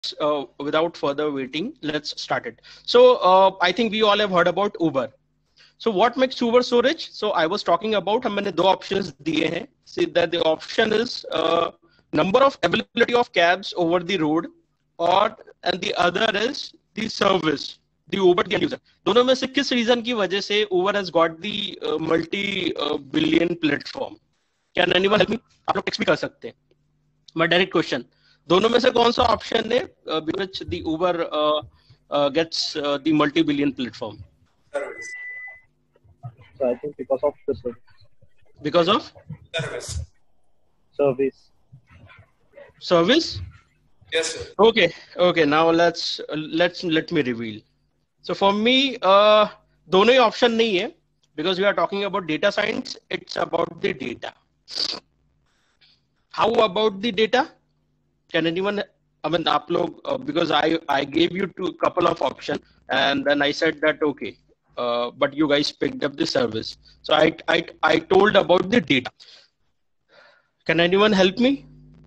without further waiting, let's start it. So I think we all have heard about Uber. So what makes Uber so rich? So I was talking about हमने दो options दिए हैं. See that the option is number of availability of cabs over the road, or and the other is the service, the Uber के end user. दोनों में से किस reason की वजह से Uber has got the multi-billion platform? Can anyone help me? आप लोग text भी कर सकते हैं. My direct question. दोनों में से कौन सा ऑप्शन है which the Uber gets the multi-billion platform? Service. So I think because of the service. Because of Service. Service? Yes, sir. Okay. Now let me reveal. So for me, दोनों ही option नहीं है, because we are talking about data science. It's about the data. How about the data? Can anyone? I mean, आप लोग, because I gave you a couple of options, and then I said that okay, but you guys picked up the service. So I told about the data. Can anyone help me?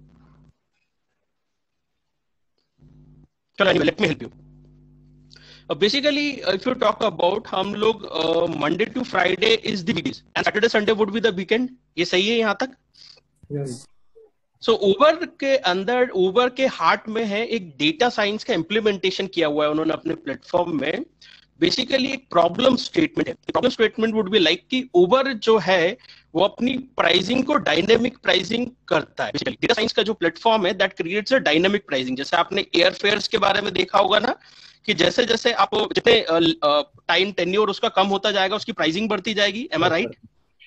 Anyway, let me help you. Basically, if you talk about हम लोग Monday to Friday is the weekdays, and Saturday Sunday would be the weekend. ये सही है यहाँ तक? Yes. So उबर के अंदर, उबर के हार्ट में है एक डेटा साइंस का इम्प्लीमेंटेशन किया हुआ है उन्होंने अपने प्लेटफॉर्म में. बेसिकली एक प्रॉब्लम स्टेटमेंट है. Problem statement would be like कि उबर जो है वो अपनी प्राइसिंग को डायनेमिक प्राइसिंग करता है. बेसिकली डेटा साइंस का जो प्लेटफॉर्म है that creates a dynamic pricing. जैसे आपने एयर फेयर्स के बारे में देखा होगा ना, कि जैसे जैसे आप जितने टाइम टेन्योर उसका कम होता जाएगा उसकी प्राइसिंग बढ़ती जाएगी. Am I right?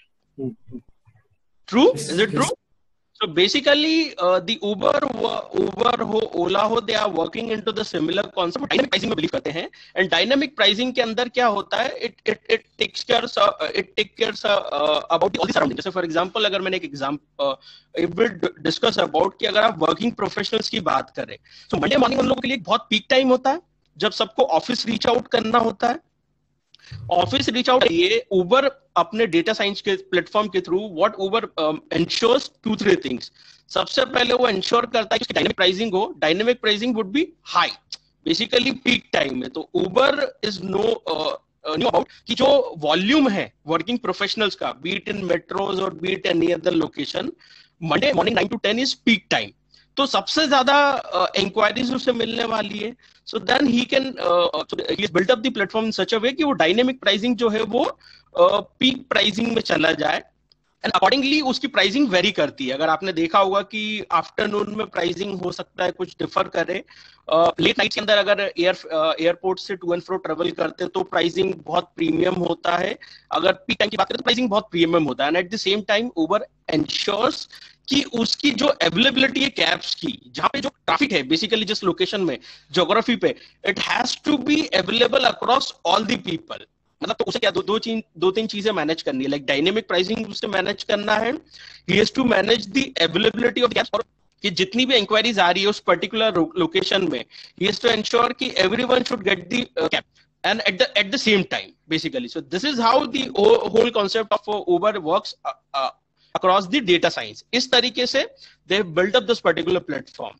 True? Is it true? So basically, the Uber हो, Ola हो, they are working into the similar concept. Dynamic pricing में believe करते हैं, and dynamic pricing के अंदर क्या होता है? It takes care about all the surroundings. जैसे for example, अगर मैंने एक example, if we discuss about कि अगर आप working professionals की बात करें, so Monday morning उन लोगों के लिए एक बहुत peak time होता है, जब सबको ऑफिस रीच आउट करना होता है. ऑफिस रीच आउट ये उबर अपने डेटा साइंस के प्लेटफॉर्म के through what Uber ensures 2-3 things. सबसे पहले वो एंश्योर करता है कि डायनेमिक प्राइसिंग हो. Dynamic pricing would be high basically peak time में. तो उबर इज नो अबाउट कि जो वॉल्यूम है वर्किंग प्रोफेशनल्स का, बीट इन मेट्रोज और be it any other location, Monday morning 9 to 10 is peak time. तो सबसे ज्यादा इंक्वायरीज उसे मिलने वाली है. So then he can build up the platform in such a way कि वो डायनेमिक प्राइसिंग जो है वो पीक प्राइसिंग में चला जाए, एंड अकॉर्डिंगली उसकी प्राइसिंग वेरी करती है. अगर आपने देखा होगा कि आफ्टरनून में प्राइसिंग हो सकता है कुछ डिफर करे, लेट नाइट के अंदर अगर एयरपोर्ट से टू एंड फ्रो ट्रेवल करते हैं तो प्राइसिंग बहुत प्रीमियम होता है. अगर पीक टाइम की बात करें तो प्राइसिंग बहुत प्रीमियम होता है. And at the same time Uber ensures कि उसकी जो अवेलेबिलिटी है कैब्स की, जहां पे जो ट्रैफिक है बेसिकली जिस लोकेशन में, ज्योग्राफी पे, it has to be available across all the people. मतलब तो उसे क्या दो तीन चीजें मैनेज करनी है. लाइक डायनेमिक प्राइसिंग उसे मैनेज करना है, he has to manage the availability of cabs, और कि जितनी भी इंक्वायरीज आ रही है उस पर्टिकुलर लोकेशन में, ही हैज टू एंश्योर कि everyone should get the cab and at the same time basically. So this is how the whole concept of Uber works across the data science. इस तरीके से they built up this particular platform.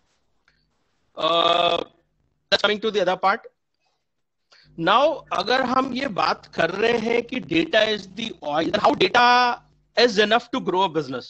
That's coming to the other part. Now अगर हम ये बात कर रहे हैं कि data is the oil, then how data is enough to grow a business?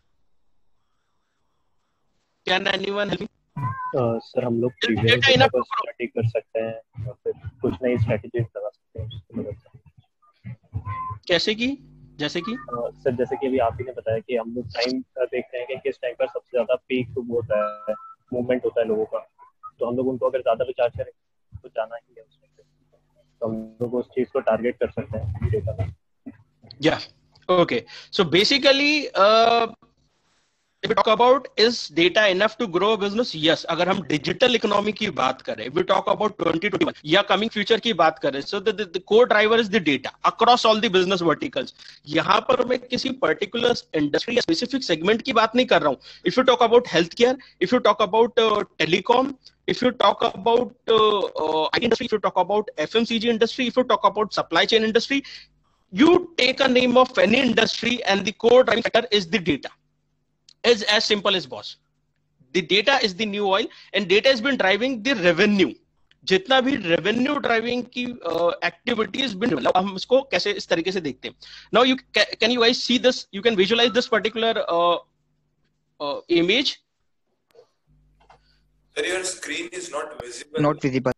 Can anyone help me? Sir हम लोग स्टडी कर सकते हैं और फिर कुछ नई स्ट्रेटजीज लगा सकते हैं उसकी मदद से. कैसे की? जैसे कि सर जैसे कि अभी आप ही ने बताया कि हम लोग टाइम देखते हैं कि किस टाइम पर सबसे ज्यादा पीक होता है, मूवमेंट होता है लोगों का, तो हम लोग उनको अगर ज्यादा विचार करें तो जाना ही है उसमें, तो हम लोग उस चीज को टारगेट कर सकते हैं डेटा में. Yeah. Okay. So basically, if we talk about is data enough to grow a business? Yes. अगर हम डिजिटल इकोनॉमी की बात करें, if we talk about 2021 या कमिंग फ्यूचर की बात करें, so the core driver is the data across all the business verticals. यहाँ पर मैं किसी पर्टिकुलर इंडस्ट्री या स्पेसिफिक सेगमेंट की बात नहीं कर रहा हूँ. If you talk about healthcare, if you talk about telecom, if you talk about IT industry, if you talk about FMCG industry, if you talk about supply chain industry, you take a name of any industry and the core driving factor is the data. Is as simple as boss. the data is the new oil and data has been driving the revenue. जितना भी revenue driving की activities बिन, हम इसको कैसे इस तरीके से देखते हैं. Now you can you guys see this, you can visualize this particular image. Sir, your screen is not visible. Not visible.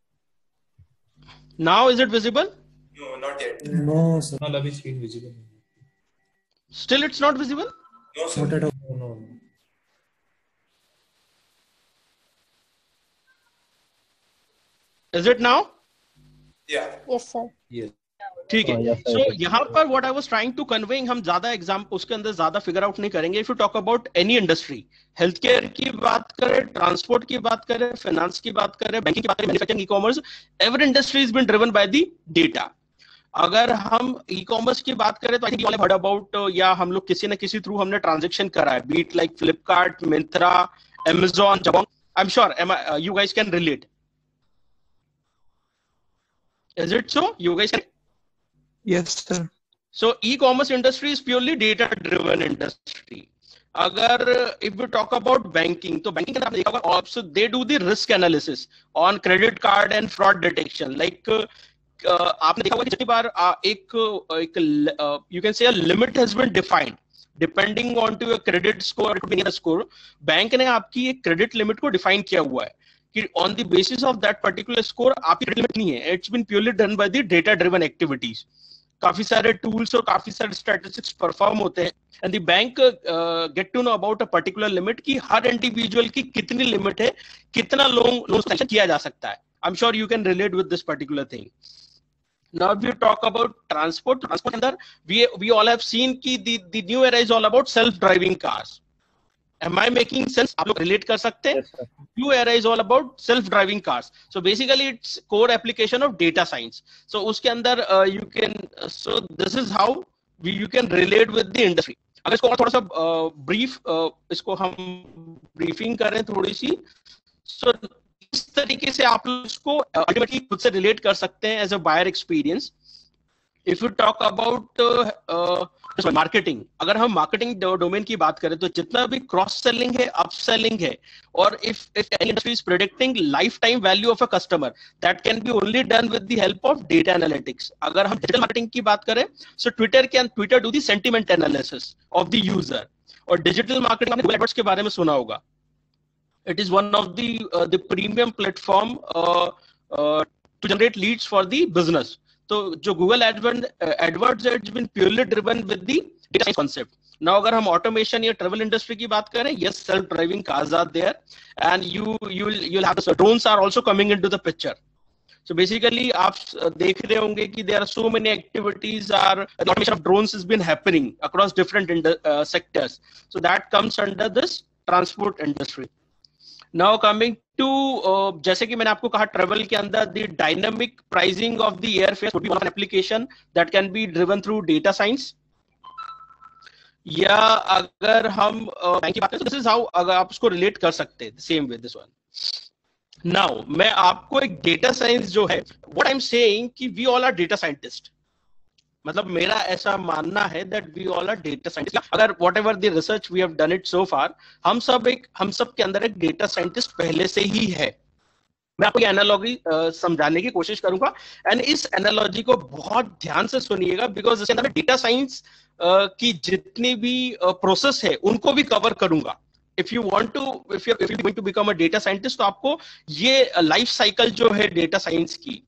Now is it visible? No, not yet. No, sir. No, Lavi screen visible. Still it's not visible? No, sir. Not at all. No. Is it now? Yeah. Yes, sir. Yes. ठीक है. yes, sir. So यहाँ पर what I was trying to convey, हम ज्यादा example उसके अंदर ज्यादा figure out नहीं करेंगे. If you talk about any industry, health care की बात करें, ट्रांसपोर्ट की बात करें, फाइनेंस की बात करें, बैंकिंग की बात करें, manufacturing, e commerce, every industry is been driven by the data. अगर हम ई कॉमर्स की बात करें तो I think you all have heard about, या हम लोग किसी न किसी थ्रू हमने ट्रांजेक्शन करा है, be it like Flipkart, Myntra, Amazon, Jabong. I'm sure you guys can relate. Is it so? You guys can? Yes, sir. So e-commerce industry is purely data driven industry. अगर if we talk about banking, तो banking के अंदर आपने देखा होगा, so they do the risk analysis on credit card and fraud detection. Like आपने देखा होगा कि जितनी बार एक you can say a limit has been defined depending on to your credit score, it could be any score. Bank ने आपकी एक credit limit को define किया हुआ है कि on the basis of that particular score आपकी credit limit नहीं है. It's been purely done by the data driven activities. काफी सारे टूल्स और काफी सारे स्टैटिस्टिक्स परफॉर्म होते हैं and the bank get to know about a particular limit कि हर इंडिविजुअल की कितनी लिमिट है, कितना लोन सैंक्शन किया जा सकता है. I am sure you can relate with this particular thing. Now we talk about transport. Transport अंदर वी ऑल हैव सीन कि the new era is all about self driving cars. Am I making sense? आप लोग relate कर सकते हैं. New era is all about self-driving cars. So basically, it's core application of data science. So उसके अंदर you can, so this is how you can relate with the industry. अगर इसको और थोड़ा सा brief, इसको हम briefing करें थोड़ी सी, so इस तरीके से आप लोग इसको ultimately खुद से relate कर सकते हैं as a buyer experience. If you talk about marketing, अगर हम मार्केटिंग डोमेन की बात करें तो जितना भी क्रॉस सेलिंग है, अप सेलिंग है, और if any industry is predicting life time value of a customer, that can be only done with the help of data analytics. अगर हम डिजिटल मार्केटिंग की बात करें so Twitter do the sentiment analysis of the user. और digital marketing आपने Google AdWords के बारे में सुना होगा. It is one of the premium platform to generate Leeds for the business. तो जो Google AdWords it's been purely driven with the data science concept. Now अगर हम ऑटोमेशन या ट्रैवल इंडस्ट्री की बात करें, yes, self driving cars are there and you'll have the drones are also coming into the picture. So basically आप देख रहे होंगे कि there are so many activities are the automation of drones has been happening across different sectors. So that comes under this transport industry. Now coming to जैसे कि मैंने आपको कहा, ट्रेवल के अंदर the dynamic pricing of the airfare would be one of an application that can be driven through data science. या अगर हम बैंक की बात करें तो दिस इज हाउ, अगर आप उसको रिलेट कर सकते हैं same with this one. Now मैं आपको एक डेटा साइंस जो है, व्हाट आई एम सेइंग कि we all are data scientist. मतलब मेरा ऐसा मानना है that we all are data scientist. अगर whatever the research we have done it so far, हम सब के अंदर एक डेटा साइंटिस्ट पहले से ही है. मैं आपको ये एनालॉजी समझाने की कोशिश करूंगा एंड इस एनालॉजी को बहुत ध्यान से सुनिएगा, बिकॉज इसके अंदर डेटा साइंस की जितनी भी प्रोसेस है उनको भी कवर करूंगा. If you going to become a data scientist, तो आपको ये लाइफ साइकिल जो है डेटा साइंस की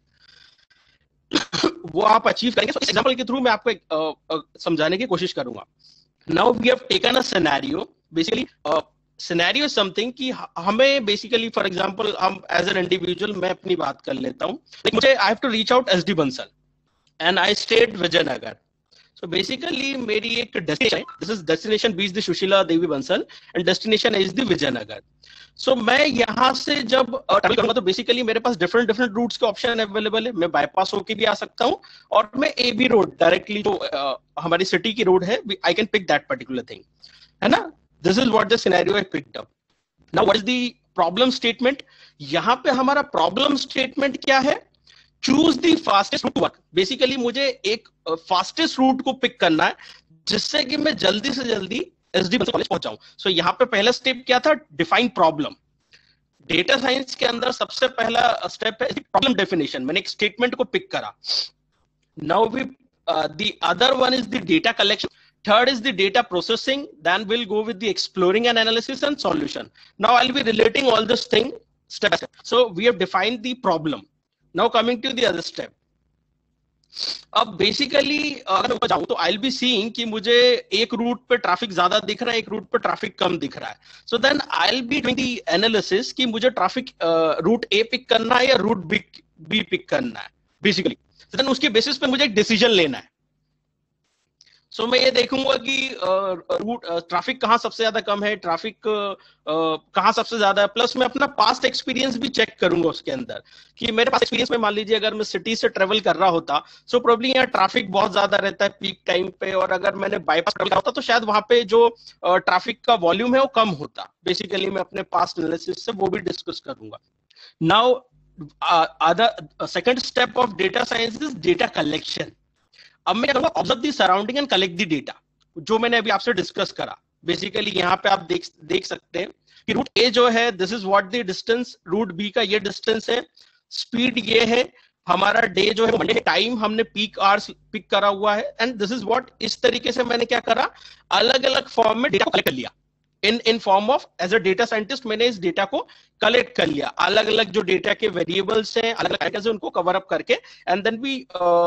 वो आप अचीव करेंगे. इस एग्जांपल के थ्रू मैं आपको समझाने की कोशिश करूंगा. Now we have taken a scenario. Basically scenario is something कि हमें बेसिकली, फॉर एग्जांपल, हम एज एन इंडिविजुअल, मैं अपनी बात कर लेता हूं, मुझे I have to reach out SD Bansal and I stayed Vijaynagar. So basically मेरी एक डेस्टिनेशन है, this is destination B is the Sushila Devi Bansal and destination is the Vijaynagar. So मैं यहाँ से जब ट्रैवल करूंगा तो बेसिकली मेरे पास डिफरेंट रूट्स के ऑप्शन अवेलेबल है. मैं बाईपास होके भी आ सकता हूँ और मैं एबी रोड डायरेक्टली जो हमारी सिटी की रोड है, I can pick that particular thing, है ना. This is what the scenario I picked up. Now what is the problem statement? यहाँ पे हमारा प्रॉब्लम स्टेटमेंट क्या है? Choose the fastest route to work. Basically मुझे एक फास्टेस्ट रूट को पिक करना है जिससे कि मैं जल्दी से जल्दी एसडी कॉलेज पहुंच जाऊं। सो यहाँ पे पहला स्टेप क्या था, डिफाइन प्रॉब्लम। डेटा साइंस के अंदर सबसे पहला स्टेप है प्रॉब्लम डेफिनेशन। मैंने एक स्टेटमेंट को पिक करा। Now we the other one is the data collection, third is the data processing, then we'll go with the exploring and analysis and solution. Now I'll be relating all this thing step by step. So we have defined the problem. Now coming to the other step. अब basically अगर मैं जाऊं तो आई be seeing कि मुझे एक root पे traffic ज्यादा दिख रहा है, एक रूट पे ट्रैफिक कम दिख रहा है। So then I be doing the analysis कि मुझे ट्रैफिक रूट ए पिक करना है या रूट बी पिक करना है बेसिकली। सो देन उसके बेसिस पे मुझे एक डिसीजन लेना है। सो मैं ये देखूंगा कि रूट ट्रैफिक कहाँ सबसे ज्यादा कम है, ट्रैफिक कहाँ सबसे ज्यादा है, प्लस मैं अपना पास्ट एक्सपीरियंस भी चेक करूंगा उसके अंदर कि मेरे पास एक्सपीरियंस में मान लीजिए अगर मैं सिटी से ट्रेवल कर रहा होता सो प्रोबब्ली यहाँ ट्रैफिक बहुत ज्यादा रहता है पीक टाइम पे, और अगर मैंने बाईपास ट्रेवल होता तो शायद वहां पे जो ट्रैफिक का वॉल्यूम है वो कम होता। बेसिकली मैं अपने पास्ट एनालिसिस से वो भी डिस्कस करूंगा। Now other second step of data science is data collection. अब मैं करूंगा observe the surrounding and collect the data, जो मैंने अभी आपसे डिस्कस करा। बेसिकली यहाँ पे आप देख सकते हैं कि रूट ए जो है this is what the distance, route B का ये डिस्टेंस है, स्पीड ये है, हमारा डे जो है मंडे टाइम हमने पीक आवर्स पिक करा हुआ है, एंड दिस इज व्हाट। इस तरीके से मैंने क्या करा, अलग अलग फॉर्म में डेटा कलेक्ट कर लिया। In form of as a data scientist मैंने इस डेटा को कलेक्ट कर लिया, अलग अलग जो डेटा के वेरिएबल्स हैं, अलग अलग आइटम्स हैं, उनको कवर अप करके, and then we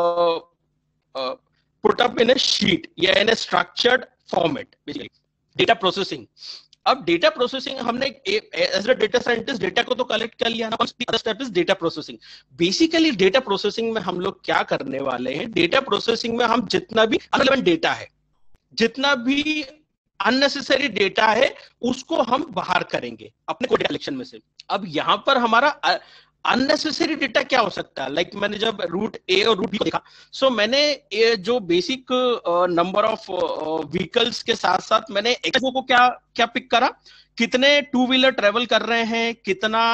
put up in a sheet या in a structured format, basically data processing। अब डेटा प्रोसेसिंग हमने as a data scientist data को तो कलेक्ट कर लिया ना, other step is data processing. Basically data processing में हम लोग क्या करने वाले हैं, डेटा प्रोसेसिंग में हम जितना भी अनरिलेवेंट डेटा है, जितना भी अननेसेसरी डेटा है, उसको हम बाहर करेंगे अपने को डेटा कलेक्शन में से। अब यहां पर हमारा अननेसेसरी डेटा क्या हो सकता है, लाइक मैंने जब रूट ए और रूट बी को देखा, सो मैंने जो बेसिक नंबर ऑफ व्हीकल्स के साथ साथ मैंने एक्सपो को क्या पिक करा, कितने टू व्हीलर ट्रेवल कर रहे हैं, कितना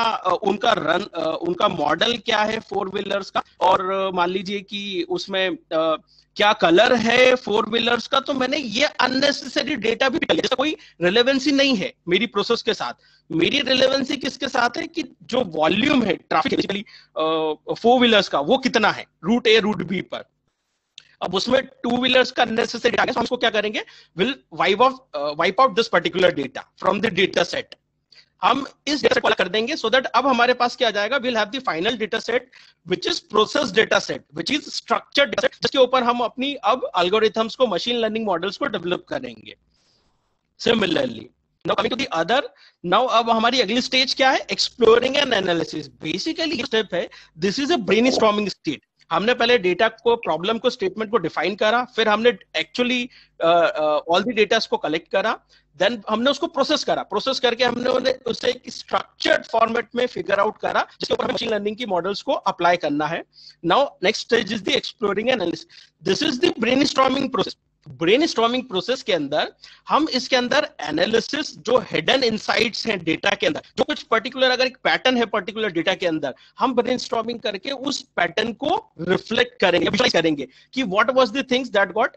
उनका मॉडल क्या है फोर व्हीलर्स का, और मान लीजिए कि उसमें क्या कलर है फोर व्हीलर्स का। तो मैंने ये अननेसेसरी डेटा भी पिक किया, जिसका कोई रिलेवेंसी नहीं है मेरी प्रोसेस के साथ। मेरी रिलेवेंसी किसके साथ है कि जो वॉल्यूम है ट्रैफिक बेसिकली फोर व्हीलर्स का वो कितना है रूट ए रूट बी पर। अब उसमें टू व्हीलर्स का अननेसेसरी डाटा, हम इसको क्या करेंगे, will wipe out this particular data from the data set. हम इस डेटा को अलग कर देंगे सो दैट अब हमारे पास क्या आ जाएगा, will have the final data set which is process data set, which is structured data set, जिसके ऊपर हम अपनी अब एल्गोरिथम्स को, मशीन लर्निंग मॉडल्स को डेवलप करेंगे। Similarly now coming to the other, now अब हमारी अगली स्टेज क्या है, exploring and analysis. Basically step है, this is a brainstorming stage. हमने पहले डेटा को, प्रॉब्लम को, स्टेटमेंट को डिफाइन करा, फिर हमने एक्चुअली ऑल द डेटा को कलेक्ट करा, देन हमने उसको प्रोसेस करा, प्रोसेस करके हमने उसे एक स्ट्रक्चर्ड फॉर्मेट में फिगर आउट करा, जिसके ऊपर मशीन लर्निंग की मॉडल्स को अप्लाई करना है। Now next stage is the exploring analysis. This is the brainstorming process. Brainstorming process के अंदर हम इसके अंदर एनालिसिस, जो हिडन इनसाइट्स हैं डेटा के अंदर, जो कुछ पर्टिकुलर अगर एक पैटर्न है पर्टिकुलर डेटा के अंदर, हम ब्रेनस्टॉर्मिंग करके उस पैटर्न को रिफ्लेक्ट करेंगे, विजुअलाइज करेंगे कि what was the things that got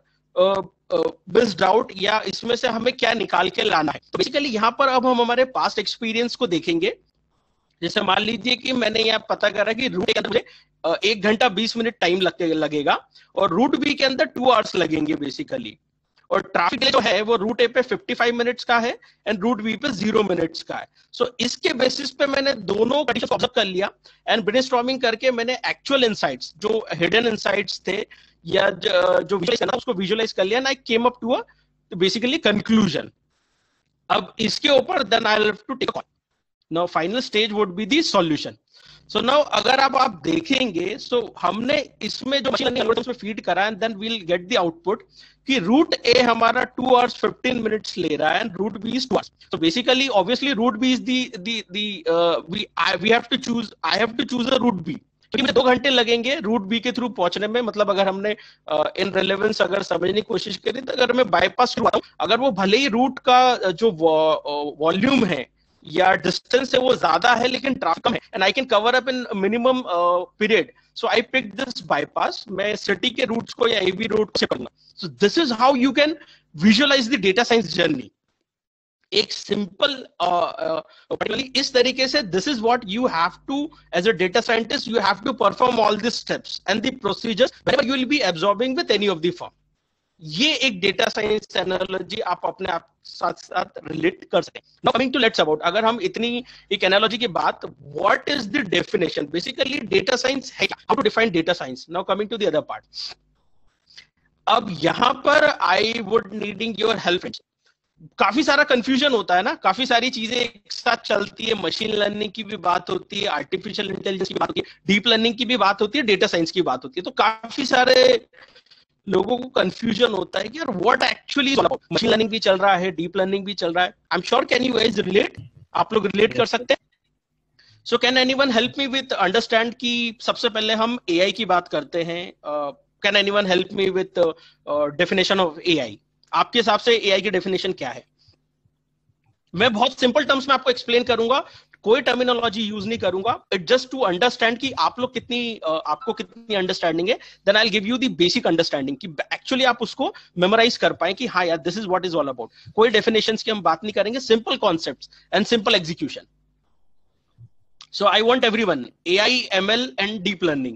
बिस्ड आउट, या इसमें से हमें क्या निकाल के लाना है। तो बेसिकली यहाँ पर अब हम हमारे पास्ट एक्सपीरियंस को देखेंगे। जैसे मान लीजिए कि मैंने यहाँ पता करा कि रूट के अंदर मुझे 1 घंटा 20 मिनट टाइम लगेगा, और रूट बी के अंदर 2 आवर्स लगेंगे बेसिकली, और ट्रैफिक जो है वो रूट ए पे 55 मिनट्स का है एंड रूट बी पे 0 मिनट्स का है। सो इसके बेसिस पे मैंने दोनों कंडीशन ऑब्जर्व कर लिया, एंड ब्रेनस्टॉर्मिंग करके मैंने एक्चुअल इनसाइट्स, जो हिडन इनसाइट्स थे या जो विजुअलाइज करना, उसको विजुअलाइज कर लिया, and I came up to a basically conclusion. अब इसके ऊपर then I have to take a call. Now final stage would be the solution. So now अगर आप देखेंगे, सो हमने इसमें जो मशीन लर्निंग एल्गोरिथम्स में फीड करा, and then we'll get the output कि रूट ए हमारा 2 आवर्स 15 मिनट्स ले रहा है and route B is 2 hours. So basically obviously route B is we have to choose, I have to choose a route B, क्योंकि मुझे 2 घंटे लगेंगे root B के थ्रू पहुंचने में। मतलब अगर हमने इन रेलेवेंस अगर समझने की कोशिश करी, तो अगर मैं बाईपास करवाता हूं, अगर वो भले ही रूट का जो वॉल्यूम है या डिस्टेंस है वो ज्यादा है लेकिन ट्रैफिक कम है, and I can cover up in minimum period, so I pick this bypass. मैं सिटी के रूट्स को या एबी रूट से करूंगा। So this is how you can visualise the data science journey. एक सिंपल पर्टिकुलरली इस तरीके से, this is what you have to as a data scientist, you have to perform all this steps and the procedures whenever you will be absorbing with any of the form. ये एक data science analogy आप अपने आप साथ साथ relate कर सकें। Now coming to let's about, अगर हम इतनी एक एनालॉजी की बात, what is the definition basically data science है, how to define data science. Now coming to the other part, अब यहां पर I would needing your help. काफी सारा कंफ्यूजन होता है ना, काफी सारी चीजें एक साथ चलती है, मशीन लर्निंग की भी बात होती है, आर्टिफिशियल इंटेलिजेंस की बात होती है, डीप लर्निंग की भी बात होती है, डेटा साइंस की बात होती है। तो काफी सारे लोगों को कंफ्यूजन होता है कि यार व्हाट एक्चुअली मशीन लर्निंग भी चल रहा है, डीप लर्निंग भी चल रहा है। I am sure, can you guys relate, आप लोग रिलेट कर सकते हैं? So can anyone help me with understand कि सबसे पहले हम एआई की बात करते हैं, can anyone help me with definition of AI? आपके हिसाब से एआई की डेफिनेशन क्या है? मैं बहुत सिंपल टर्म्स में आपको एक्सप्लेन करूंगा, कोई टर्मिनोलॉजी यूज नहीं करूंगा, इट जस्ट टू अंडरस्टैंड कि आप लोग कितनी आपको कितनी अंडरस्टैंडिंग है। Then I will give you the basic understanding कि एक्चुअली आप उसको मेमोराइज कर पाए कि हाँ यार this is what is all about. कोई डेफिनेशंस की हम बात नहीं करेंगे, simple concepts and simple execution. So I want everyone, AI, ML and deep learning,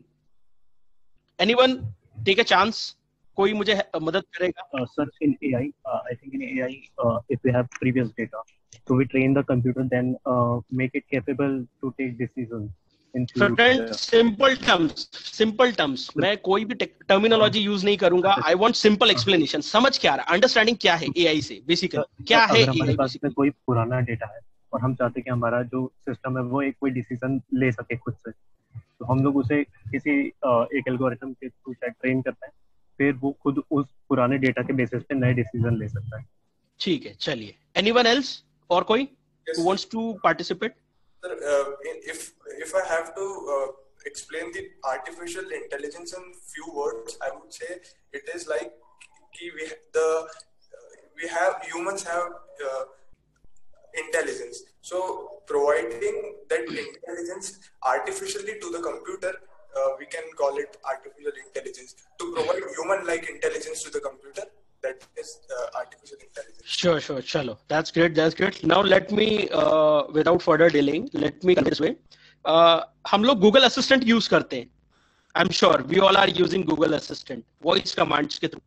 anyone take a chance, कोई मुझे मदद करेगा? Sir, in AI, I think in AI, if we have previous data, so we train the computer, then make it capable to take decisions in future. Simple terms, मैं कोई भी terminology use नहीं करूंगा। I want simple explanation, समझ क्या आ रहा है, understanding क्या है एआई से, बेसिकली क्या है अगर हमारे एआई? पास में कोई पुराना डेटा है और हम चाहते हैं कि हमारा जो सिस्टम है वो एक कोई डिसीजन ले सके खुद से, तो हम लोग उसे किसी एक एल्गोरिथम के थ्रू ट्रेन करते हैं, फिर वो खुद उस पुराने डेटा के बेसिस पे नए डिसीजन ले सकता है। ठीक है, चलिए, एनीवन एल्स, और कोई Yes. who wants to participate? Sir, if I have to explain the artificial intelligence in few words, I would say it is like humans have intelligence. So providing that intelligence artificially to the computer, we can call it artificial intelligence. To provide human-like intelligence to the computer, that is artificial intelligence. Sure. Chalo, that's great. Now let me, without further delaying, let me come this way. हम लोग Google Assistant use करते हैं. I'm sure we all are using Google Assistant, voice commands के through.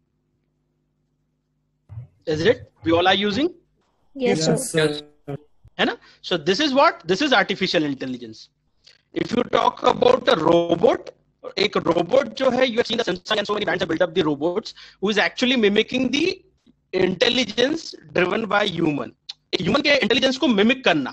Is it? We all are using? Yes, sir. है ना? So this is what? This is artificial intelligence. If you talk about a robot, एक robot जो है, you have seen the Samsung and so many brands have built up the robots who is actually mimicking the intelligence driven by human. Human के intelligence को mimic करना.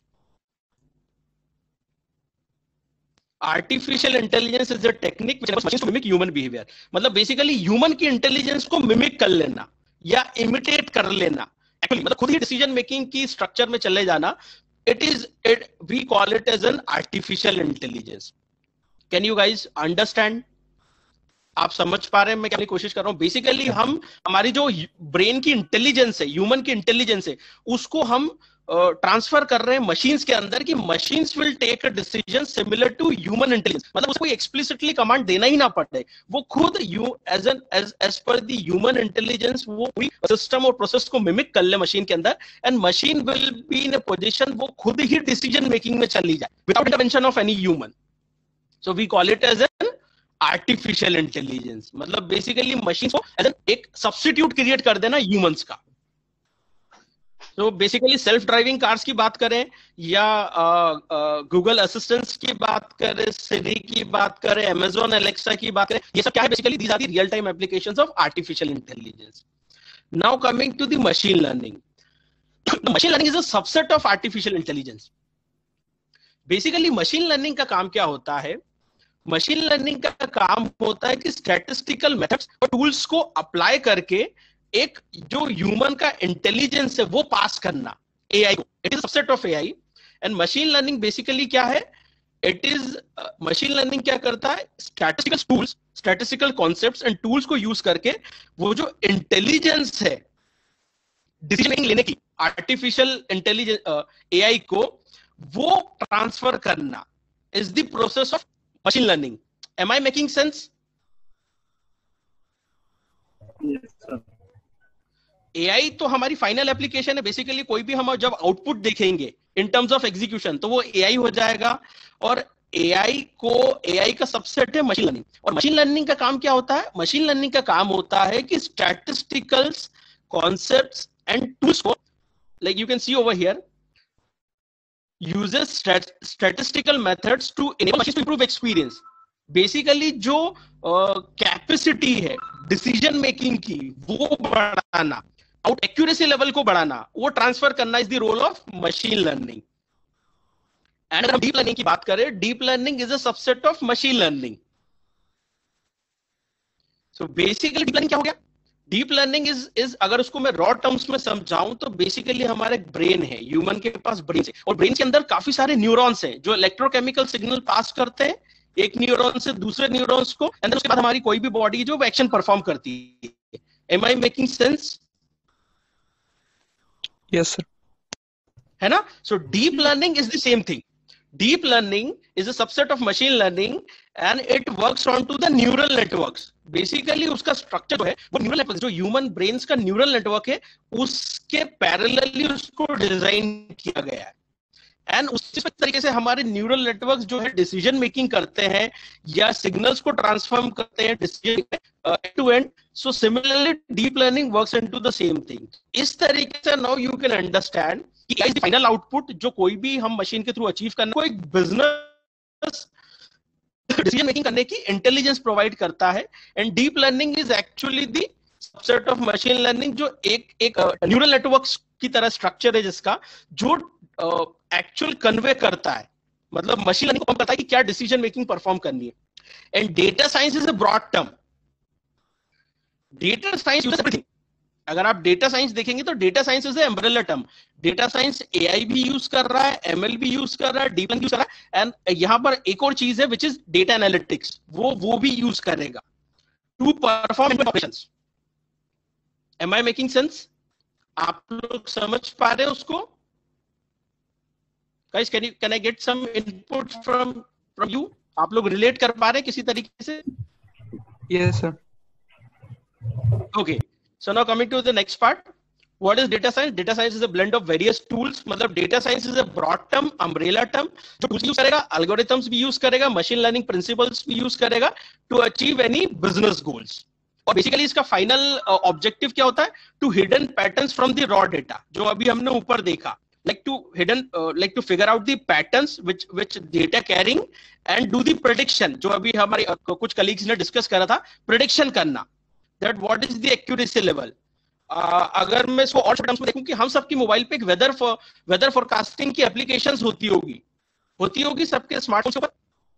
Artificial intelligence is a technique which enables machines to mimic human behavior. मतलब basically human की intelligence को mimic कर लेना या imitate कर लेना. Actually मतलब खुद ही decision making की structure में चले जाना. We call it as an artificial intelligence. Can you guys understand? आप समझ पा रहे हैं मैं क्या कोशिश कर रहा हूं? बेसिकली हम हमारी जो ब्रेन की इंटेलिजेंस है, ह्यूमन की इंटेलिजेंस है, उसको हम ट्रांसफर कर रहे हैं मशीन्स के अंदर कि machines will take a decision similar to human intelligence. मतलब उसको एक्सप्लिसिटली कमांड देना ही ना पड़े, वो खुद as per the human intelligence वो पूरी सिस्टम और प्रोसेस को मिमिक कर ले मशीन के अंदर, and machine will be in a position वो खुद ही डिसीजन मेकिंग में चली जाए without intervention of any human. So we call it as an artificial intelligence. मतलब बेसिकली मशीन को एक सब्स्टिट्यूट क्रिएट कर देना ह्यूमंस का। तो बेसिकली सेल्फ ड्राइविंग कार्स की बात करें या गूगल असिस्टेंट्स की बात करें, सिरी की बात करें, अमेजॉन एलेक्सा की बात करें, ये सब क्या है? Basically these are the real time applications of artificial intelligence. Now coming to the machine learning. Machine learning is a subset of artificial intelligence. Basically machine learning का काम क्या होता है? मशीन लर्निंग का काम होता है कि स्टैटिस्टिकल मेथड्स और टूल्स को अप्लाई करके एक जो ह्यूमन का इंटेलिजेंस है वो पास करना एआई को। It is subset of AI. And machine learning basically क्या है? इट इज मशीन लर्निंग क्या करता है? Statistical tools, statistical concepts and tools को यूज करके वो जो इंटेलिजेंस है डिसीजन मेकिंग लेने की, आर्टिफिशियल इंटेलिजेंस एआई को वो ट्रांसफर करना is the process of machine learning. Am I making sense? Yes, sir. AI तो हमारी फाइनल एप्लीकेशन है बेसिकली। कोई भी हम जब आउटपुट देखेंगे इन टर्म्स ऑफ एग्जीक्यूशन तो वो एआई हो जाएगा। और एआई का सबसेट है मशीन लर्निंग। और मशीन लर्निंग का काम क्या होता है? मशीन लर्निंग का काम होता है कि स्टैटिस्टिकल्स कॉन्सेप्ट्स एंड टूल्स को, like you can see over here, uses statistical methods to enable machines to improve experience. Basically जो कैपेसिटी है डिसीजन मेकिंग की वो बढ़ाना, आउट एक्यूरेसी लेवल को बढ़ाना, वो ट्रांसफर करना is the role of machine learning. And अगर हम डीप लर्निंग की बात करें, deep learning is a subset of machine learning. So basically deep learning क्या हो गया? डीप लर्निंग इज अगर उसको मैं रॉ टर्म्स में समझाऊं तो बेसिकली हमारे ब्रेन है, ह्यूमन के पास ब्रेन है, और ब्रेन के अंदर काफी सारे न्यूरॉन्स हैं जो इलेक्ट्रोकेमिकल सिग्नल पास करते हैं एक न्यूरॉन से दूसरे न्यूरॉन्स को, एंड उसके बाद हमारी कोई भी बॉडी जो एक्शन परफॉर्म करती है। Am I making sense? Yes sir. है ना? So deep learning is the same thing. Deep learning is a subset of machine learning and it works on to the neural networks. Basically उसका structure जो है वो neural networks, जो human brains का neural network है, उसके parallelly उसको design किया गया है। एंड उसी तरीके से हमारे न्यूरल नेटवर्क्स जो है डिसीजन मेकिंग करते हैं या सिग्नल्स को ट्रांसफॉर्म करते हैं decision end to end. So similarly deep learning works into the same thing. इस तरीके से नाउ यू कैन अंडरस्टैंड कि इज द फाइनल आउटपुट जो कोई भी हम मशीन के थ्रू अचीव करना, कोई बिजनेस डिसीजन मेकिंग करने की इंटेलिजेंस प्रोवाइड करता है। And deep learning is actually the subset of machine learning जो एक न्यूरल नेटवर्क्स की तरह स्ट्रक्चर है जिसका जो एक्चुअल कन्वे करता है, मतलब मशीन लर्निंग को करता है कि क्या डिसीजन मेकिंग परफॉर्म करनी है। And data science is a broad term. Data science uses everything. अगर आप डेटा साइंस देखेंगे तो data science is a umbrella term. Data science AI भी यूज कर रहा है, एमएल भी यूज कर रहा है, डीप लर्निंग यूज कर रहा है, एंड यहां पर एक और चीज है विच इज डेटा एनालिटिक्स, वो भी यूज करेगा to perform operations. Am I making sense? आप लोग समझ पा रहे हैं उसको? Guys, can I get some input from you? आप लोग रिलेट कर पा रहे हैं किसी तरीके से? Yes sir. Okay, so now coming to the next part. What is data science? Data science is a blend of various tools. मतलब data science is a broad term, umbrella term, जो tools use करेगा, algorithms भी use करेगा, machine learning principles भी use करेगा to achieve any business goals. और basically इसका final objective क्या होता है? To hidden patterns from the raw data, जो अभी हमने ऊपर देखा, like to figure out the patterns which data carrying and do the prediction, जो अभी हमारे कुछ colleagues ने डिस्कस करा था, prediction करना, that what is the accuracy level. अगर मैं इसको और टर्म्स में देखूं कि हम सबकी मोबाइल पे एक वेदर फोरकास्टिंग की एप्लीकेशंस होती होगी सबके स्मार्टफोन पर।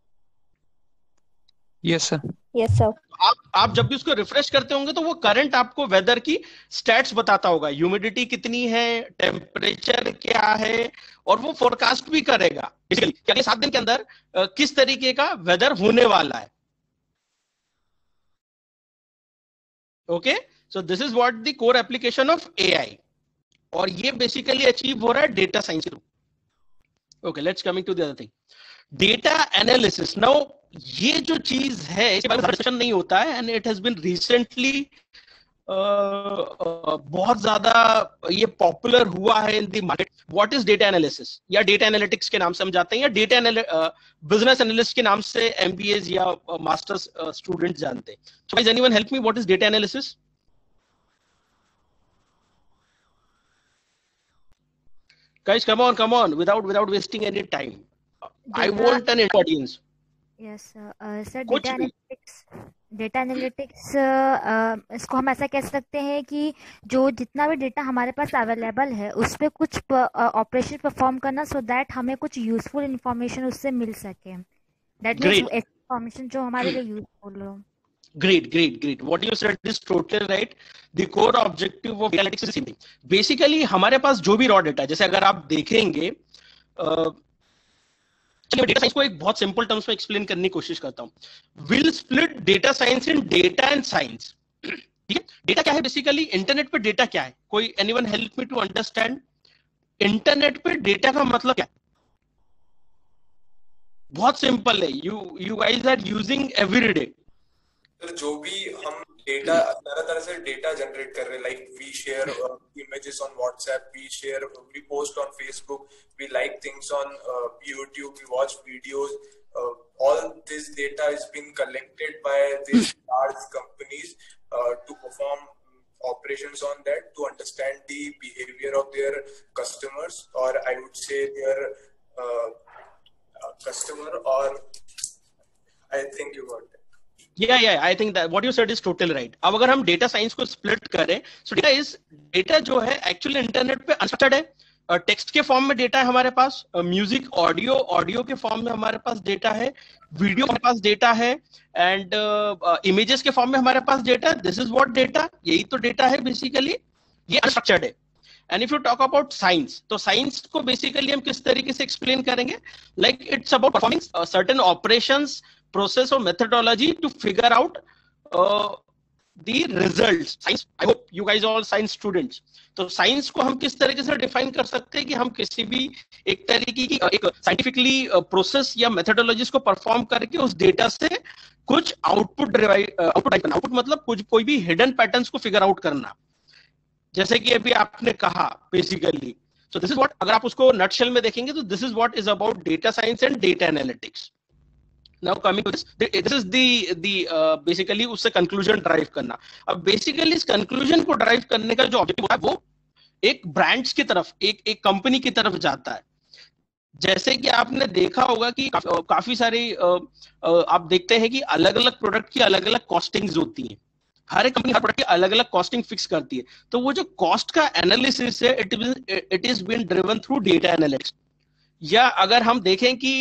Yes sir. Yes sir. आप जब भी उसको रिफ्रेश करते होंगे तो वो करंट आपको वेदर की स्टैट्स बताता होगा, ह्यूमिडिटी कितनी है, टेम्परेचर क्या है, और वो फोरकास्ट भी करेगा कि अगले 7 दिन के अंदर किस तरीके का वेदर होने वाला है। Okay, so this is what the core application of AI, और ये बेसिकली अचीव हो रहा है डेटा साइंस के through. Okay, let's coming to the other thing, data analysis. Now ये जो चीज है इसके बारे में डिस्कशन नहीं होता है, and it has been recently बहुत ज्यादा ये पॉपुलर हुआ है in the market. What is data analysis, या डेटा एनालिटिक्स के नाम से हम जाते हैं, या डेटा बिजनेस एनालिस्ट के नाम से एमबीएस या मास्टर्स स्टूडेंट जानते हैं। So guys, anyone help me, what is data analysis? Guys, come on, without wasting any time. I want an audience. Yes, sir. Data analytics इसको हम ऐसा कह सकते हैं कि जो जितना भी डेटा हमारे पास अवेलेबल है उस पे कुछ ऑपरेशन परफॉर्म करना, सो दैट हमें कुछ यूजफुल इंफॉर्मेशन उससे मिल सके। दैट मींस इंफॉर्मेशन जो हमारे लिए यूजफुल हो। Great. What you said is totally right. The core objective of analytics is the same thing. Basically, हमारे पास जो भी रॉ डेटा, जैसे अगर आप देखेंगे, चलिए डेटा साइंस को एक बहुत सिंपल टर्म्स में एक्सप्लेन करने की कोशिश करता हूं। Will split data science in data and science. ठीक है, डेटा क्या है बेसिकली? इंटरनेट पे डेटा क्या है? कोई anyone help me to understand? Internet पे डेटा का मतलब क्या है? बहुत सिंपल है, you guys are using everyday. जो भी हम डेटा तरह तरह से डेटा जनरेट कर रहे हैं, like we share images on WhatsApp, we post on Facebook, we like things on YouTube, we watch videos. All this data is being collected by these large companies to perform operations on that, to understand the behavior of their customers, or I would say their customer, or I think you got it. Yeah, I think that what you said is totally right. अब अगर हम data science को split करें, so data जो है actually internet पे unstructured है. Text के फॉर्म में डेटा है हमारे पास, म्यूजिक ऑडियो के फॉर्म में हमारे पास डेटा है, वीडियो हमारे पास डेटा है, एंड इमेजेस के फॉर्म में हमारे पास data. This is what data, यही तो डेटा है बेसिकली. ये अनस्ट्रक्चर्ड है. And if you talk about science, तो साइंस को बेसिकली हम किस तरीके से एक्सप्लेन करेंगे? Like it's about performing certain operations, process or methodology to figure out the results. Science, I hope you guys are all science students. तो science को हम किस तरीके से डिफाइन कर सकते हैं कि हम किसी भी एक तरीके की एक साइंटिफिकली प्रोसेस या मेथोडोलॉजीज को परफॉर्म करके उस डेटा से कुछ आउटपुट मतलब कुछ कोई भी हिडन पैटर्न्स को फिगर आउट करना, जैसे कि अभी आपने कहा basically. So this is what, अगर आप उसको नटशेल में देखेंगे तो this is what is about data science and data analytics. Now coming to this is the basically उससे कंक्लूजन ड्राइव करना. अब बेसिकली इस कंक्लूजन को ड्राइव करने का जो ऑब्जेक्टिव है वो एक ब्रांड्स की तरफ, एक कंपनी की तरफ जाता है. जैसे कि आपने देखा होगा कि काफी सारे आप देखते हैं कि अलग अलग प्रोडक्ट की अलग अलग कॉस्टिंग्स होती हैं. हर एक कंपनी हर प्रोडक्ट की अलग अलग कॉस्टिंग फिक्स करती है. तो वो जो कॉस्ट का एनालिसिस है, it is been driven through data analytics. या अगर हम देखें कि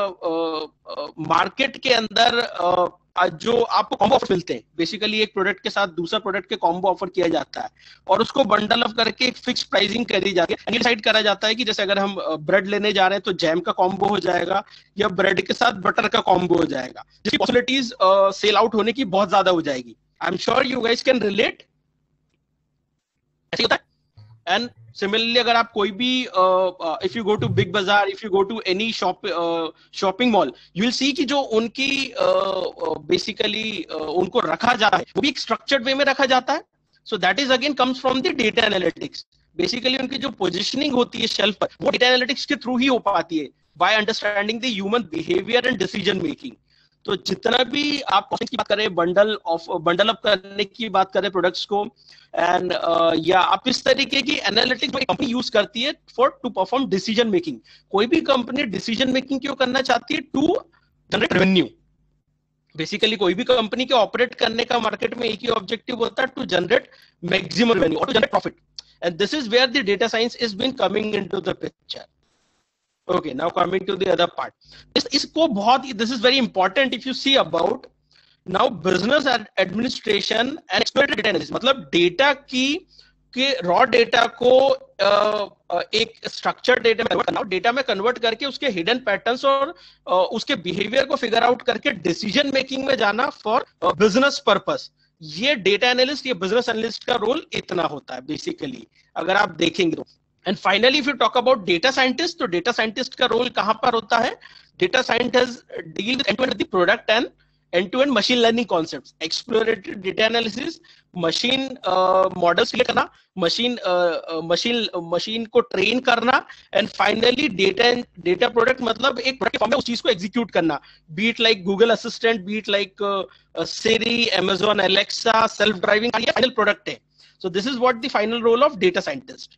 मार्केट के अंदर जो आपको कॉम्बो ऑफर मिलते हैं, बेसिकली एक प्रोडक्ट के साथ दूसरा प्रोडक्ट के कॉम्बो ऑफर किया जाता है और उसको बंडल अप करके एक फिक्स प्राइसिंग करी जाती है. डिसाइड करा जाता है कि जैसे अगर हम ब्रेड लेने जा रहे हैं तो जैम का कॉम्बो हो जाएगा या ब्रेड के साथ बटर का कॉम्बो हो जाएगा, जिसकी पॉसिबिलिटीज सेल आउट होने की बहुत ज्यादा हो जाएगी. I am sure you guys can relate. ऐसे होता है. एंड सिमिलरली अगर आप कोई भी if you go to Big Bazaar, if you go to any shopping mall, you will see कि जो उनकी बेसिकली उनको रखा जा रहा है वो भी एक स्ट्रक्चर्ड वे में रखा जाता है. So that is again comes from the data analytics. Basically उनकी जो पोजिशनिंग होती है शेल्फ पर, वो डेटा एनालिटिक्स के थ्रू ही हो पाती है, by understanding the human behaviour and decision making. तो जितना भी आप कॉस्टिंग की बात करें, बंडल अप करने की बात करें प्रोडक्ट्स को, एंड या आप इस तरीके की एनालिटिक्स जो कंपनी यूज करती है for to perform decision making. कोई भी कंपनी डिसीजन मेकिंग क्यों करना चाहती है? To generate revenue. बेसिकली कोई भी कंपनी के ऑपरेट करने का मार्केट में एक ही ऑब्जेक्टिव होता है, टू जनरेट मैक्सिमम रेवेन्यू और to generate profit. And this is where the data science is been coming into the picture. Okay, now coming to the other part. इसको बहुत, this is very important if you see about now business administration and exploitative data analysis. मतलब data के raw data को एक structured data में convert करना, data में convert करके उसके हिडन पैटर्न्स और उसके बिहेवियर को फिगर आउट करके डिसीजन मेकिंग में जाना फॉर बिजनेस पर्पस. ये डेटा एनालिस्ट, ये बिजनेस एनालिस्ट का रोल इतना होता है बेसिकली अगर आप देखेंगे तो. And finally if you talk about data scientist, तो डेटा साइंटिस्ट का रोल कहां पर होता है? Data scientist deal with end to end the product and end to end machine learning concepts, exploratory data analysis, machine models create करना, मशीन को ट्रेन करना, and finally data product मतलब एक प्रोडक्ट के फॉर्म में उस चीज को एग्जीक्यूट करना, be it like Google Assistant, be it like Siri, Amazon Alexa, self driving, ये फाइनल प्रोडक्ट है. So this is what the final role of data scientist.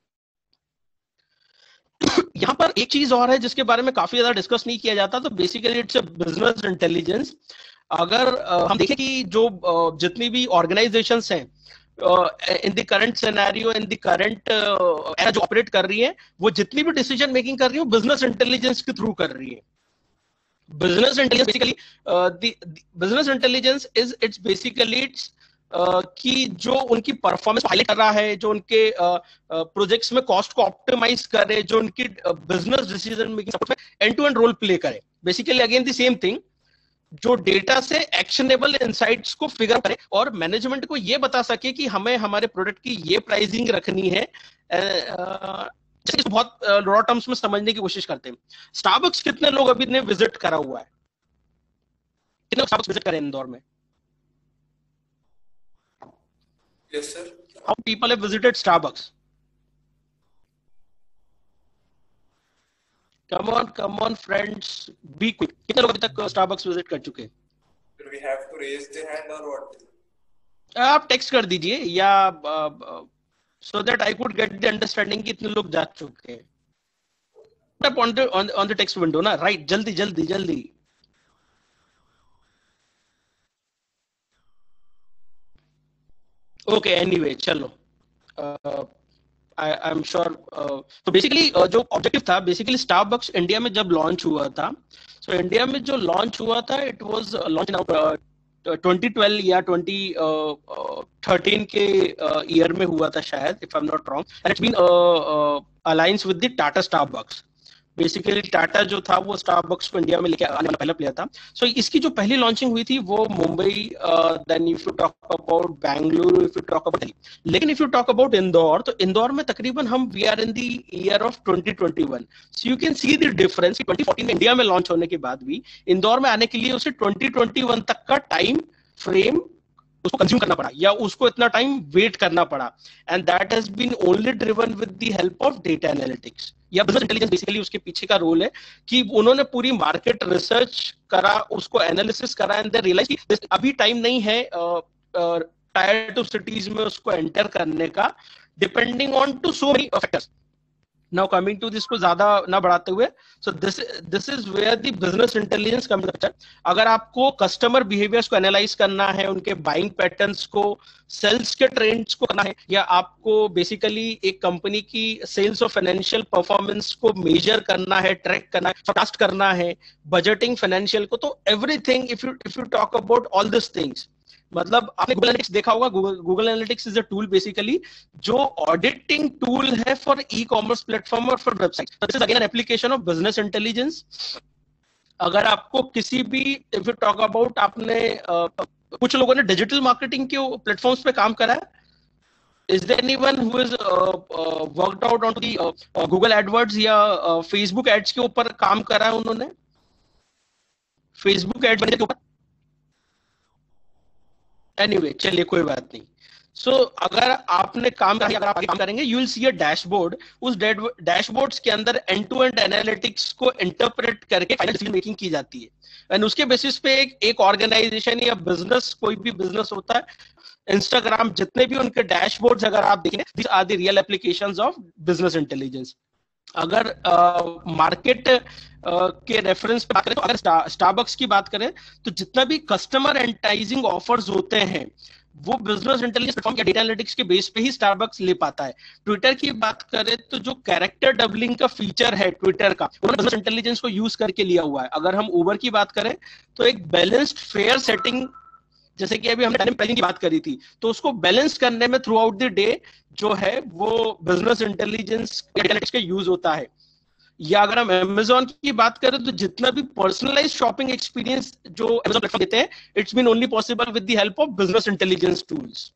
यहाँ पर एक चीज और है जिसके बारे में काफी ज्यादा डिस्कस नहीं किया जाता, तो basically it's a business intelligence. अगर हम देखें कि जो जितनी भी ऑर्गेनाइजेशंस हैं in the current scenario, in the current era जो ऑपरेट कर रही है, वो जितनी भी डिसीजन मेकिंग कर रही है वो बिजनेस इंटेलिजेंस के थ्रू कर रही है. Business intelligence basically business intelligence is it's basically it's कि जो उनकी परफॉर्मेंस हाईलाइट कर रहा है, जो उनके प्रोजेक्ट्स में कॉस्ट को ऑप्टिमाइज करे, जो उनकी बिजनेस डिसीजन मेकिंग सपोर्ट में end to end role play करे. Basically again the same thing, जो डेटा से एक्शनेबल इनसाइट्स को फिगर करे और मैनेजमेंट को ये बता सके कि हमें हमारे प्रोडक्ट की ये प्राइसिंग रखनी है. बहुत रॉ टर्म्स में समझने की कोशिश करते हैं. स्टारबक्स कितने लोग अभी ने विजिट करा हुआ है? कितने स्टारबक्स विजिट करें इंदौर में? Yes, sir. How people have visited Starbucks? Come on, friends, be quick. कितने लोग अभी तक Starbucks visit कर चुके हैं? Do we have to raise the hand or what? आप टेक्स्ट कर दीजिए या so that I could get the understanding कि इतने लोग जा चुके हैं. Tap on the text window ना, right? जल्दी. Okay, anyway, चलो. I'm sure. तो बेसिकली जो ऑब्जेक्टिव था, बेसिकली स्टारबक्स इंडिया में जब लॉन्च हुआ था, सो इंडिया में जो लॉन्च हुआ था, इट वाज लॉन्च इन 2012 या 2013 के ईयर में हुआ था शायद, if I am not wrong, and it's been alliance with the Tata Starbucks. Basically Tata जो था वो स्टारबक्स को इंडिया में लेके आने वाला पहला प्लेयर था. सो इसकी जो पहली लॉन्चिंग हुई थी वो Mumbai, then if you talk about Bengaluru, if you talk about Delhi. लेकिन if you talk about Indore, तो इंदौर में तकरीबन हम we are in the year of 2021. So you can see the difference. 2014 में इंडिया में लॉन्च होने के बाद भी इंदौर में आने के लिए उसे 2021 तक का टाइम फ्रेम उसको कंज्यूम करना पड़ा, या उसको इतना टाइम वेट करना पड़ा. And that has been only driven with the help of data analytics या बिजनेस इंटेलिजेंस. बेसिकली उसके पीछे का रोल है कि उन्होंने पूरी मार्केट रिसर्च करा, उसको एनालिसिस करा, एंड दे रियलाइज कि अभी टाइम नहीं है टायर 2 सिटीज में उसको एंटर करने का, depending on to so many factors. Now coming to this को ज्यादा ना बढ़ाते हुए, so this is where the business intelligence comes in picture. अगर आपको कस्टमर बिहेवियर्स को एनालाइज करना है, उनके बाइंग पैटर्न्स को, सेल्स के ट्रेंड्स को करना है, या आपको बेसिकली एक कंपनी की सेल्स और फाइनेंशियल परफॉर्मेंस को मेजर करना है, ट्रैक करना है, फोरकास्ट करना है, बजटिंग फाइनेंशियल को, तो everything if you talk about all this things, मतलब आपने गूगल एनालिटिक्स देखा होगा. Google analytics is a tool basically जो ऑडिटिंग टूल है फॉर ई कॉमर्स प्लेटफॉर्म और for website. This is again an application of business intelligence. अगर आपको किसी भी, इफ यू टॉक अबाउट, आपने कुछ लोगों ने डिजिटल मार्केटिंग के प्लेटफॉर्म्स पे काम करा है. Is there anyone who has worked out on the Google AdWords या Facebook एड्स के ऊपर काम करा है उन्होंने? Facebook एड्स के ऊपर. एनीवे, चलिए कोई बात नहीं. सो अगर आपने काम करा, अगर आप आगे काम करेंगे, you will see a dashboard. उस डैशबोर्ड्स के अंदर एंड टू एंड एनालिटिक्स को इंटरप्रेट करके फाइनल डिसीजन मेकिंग की जाती है. एंड उसके बेसिस पे एक ऑर्गेनाइजेशन या बिजनेस, कोई भी बिजनेस होता है, इंस्टाग्राम, जितने भी उनके डैशबोर्ड्स अगर आप देखें, these are the real applications of business intelligence. अगर मार्केट के रेफरेंस पे बात करें, तो अगर स्टारबक्स की बात करें, तो जितना भी कस्टमर एंटाइजिंग ऑफर्स होते हैं वो बिजनेस इंटेलिजेंस प्लेटफॉर्म या डेटा एनालिटिक्स के बेस पे ही स्टारबक्स ले पाता है. ट्विटर की बात करें तो जो कैरेक्टर डबलिंग का फीचर है ट्विटर का, उन्होंने बिजनेस इंटेलिजेंस को यूज करके लिया हुआ है. अगर हम उबर की बात करें तो एक बैलेंस्ड फेयर सेटिंग, जैसे कि अभी हमने डायनामिक प्राइसिंग की बात करी थी, तो उसको बैलेंस करने में थ्रू आउट द डे जो है वो बिजनेस इंटेलिजेंस का यूज होता है. या अगर हम Amazon की बात करें तो जितना भी पर्सनलाइज शॉपिंग एक्सपीरियंस जो Amazon प्लेटफॉर्म देते हैं, it's been only possible with the help of business intelligence tools.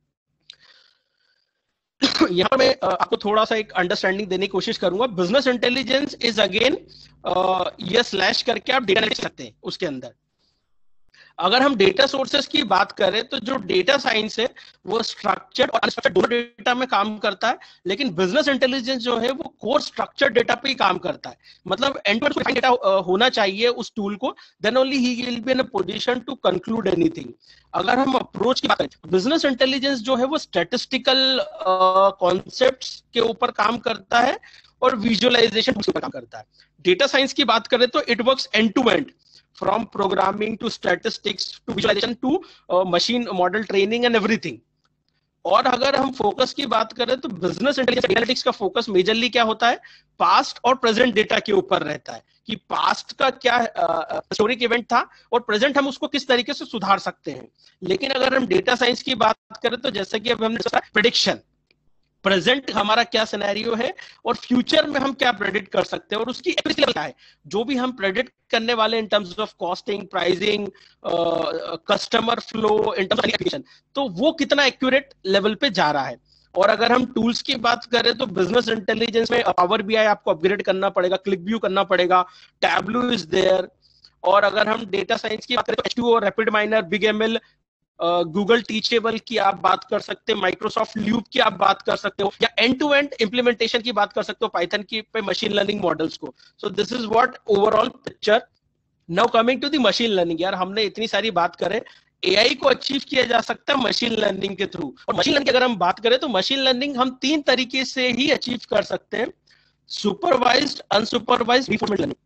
यहाँ पर मैं आपको थोड़ा सा एक अंडरस्टैंडिंग देने की कोशिश करूंगा. बिजनेस इंटेलिजेंस इज अगेन ये स्लैश करके आप डेटा लिख सकते हैं उसके अंदर. अगर हम डेटा सोर्सेस की बात करें तो जो डेटा साइंस है वो स्ट्रक्चर्ड और अनस्ट्रक्चर्ड दोनों डेटा में काम करता है, लेकिन बिजनेस इंटेलिजेंस जो है वो कोर स्ट्रक्चर्ड डेटा पे ही काम करता है. मतलब एंड टू एंड डेटा होना चाहिए उस टूल को, देन ओनली ही will be in a position to conclude anything. अगर हम अप्रोच की बात करें, बिजनेस इंटेलिजेंस जो है वो स्टैटिस्टिकल कॉन्सेप्ट्स के ऊपर काम करता है और विजुअलाइजेशन के ऊपर काम करता है. डेटा साइंस की बात करें तो it works end to end, from programming to statistics to visualization to machine model training and everything. और अगर हम फोकस की बात करें तो बिजनेस इंटेलिजेंस एनालिटिक्स का फोकस मेजरली क्या होता है, पास्ट और प्रेजेंट डेटा के ऊपर रहता है कि पास्ट का क्या हिस्टोरिक इवेंट था और प्रेजेंट हम उसको किस तरीके से सुधार सकते हैं. लेकिन अगर हम डेटा साइंस की बात करें तो जैसे कि अब हमने प्रेडिक्शन, प्रेजेंट हमारा क्या सिनेरियो है और फ्यूचर में हम क्या प्रेडिक्ट कर सकते हैं और उसकी एक्यूरेसी लेवल क्या है. जो भी हम प्रेडिक्ट करने वाले in terms of costing, pricing, customer flow, in terms of application, तो वो कितना एक्यूरेट लेवल पे जा रहा है. और अगर हम टूल्स की बात करें तो बिजनेस इंटेलिजेंस में पावर बीआई आपको अपग्रेड करना पड़ेगा, क्लिक व्यू करना पड़ेगा, टैब्लू इज देयर. और अगर हम डेटा साइंस की बात करें तो H2O, rapid miner, big ML, Google teachable की आप बात कर सकते हैं, माइक्रोसॉफ्ट ल्यूप की आप बात कर सकते हो, या एंड टू एंड इंप्लीमेंटेशन की बात कर सकते हो पाइथन की पे मशीन लर्निंग मॉडल्स को. So this is what overall picture. Now coming to the machine learning. यार हमने इतनी सारी बात करें, एआई को अचीव किया जा सकता है मशीन लर्निंग के थ्रू. और मशीन लर्निंग की अगर हम बात करें तो मशीन लर्निंग हम 3 तरीके से ही अचीव कर सकते हैं: supervised, unsupervised, reformed learning.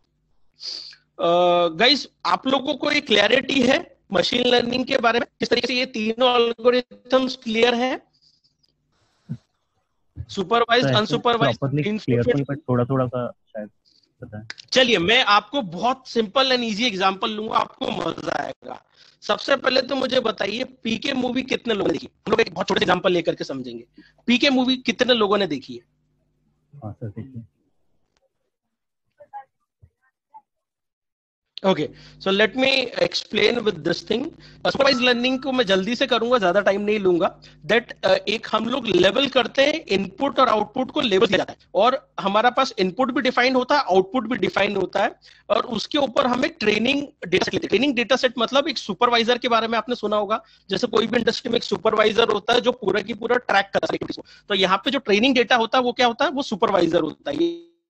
Guys आप लोगों को एक क्लैरिटी है मशीन लर्निंग के बारे में, किस तरीके से ये तीनों एल्गोरिथम्स क्लियर हैं? सुपरवाइज्ड, अनसुपरवाइज्ड, थोड़ा थोड़ा सा शायद पता है. चलिए मैं आपको बहुत सिंपल एंड इजी एग्जांपल लूंगा, आपको मजा आएगा. सबसे पहले तो मुझे बताइए, पीके मूवी कितने लोगों ने देखी? हम लोग एक बहुत छोटे एग्जांपल लेकर के समझेंगे. पीके मूवी कितने लोगों ने देखी है? हाँ सर देखिए. Okay, so let me explain with this thing. Supervise learning को मैं जल्दी से करूंगा, ज्यादा टाइम नहीं लूंगा. दैट एक हम लोग लेवल करते हैं, इनपुट और आउटपुट को लेवल किया जाता है, और हमारा पास इनपुट भी डिफाइन होता है, आउटपुट भी डिफाइन होता है, और उसके ऊपर हमें training data set. Training data set मतलब एक सुपरवाइजर के बारे में आपने सुना होगा, जैसे कोई भी इंडस्ट्री में एक सुपरवाइजर होता है जो पूरा की पूरा ट्रैक करता है. तो यहाँ पे जो ट्रेनिंग डेटा होता है वो क्या होता है? वो सुपरवाइजर होता है.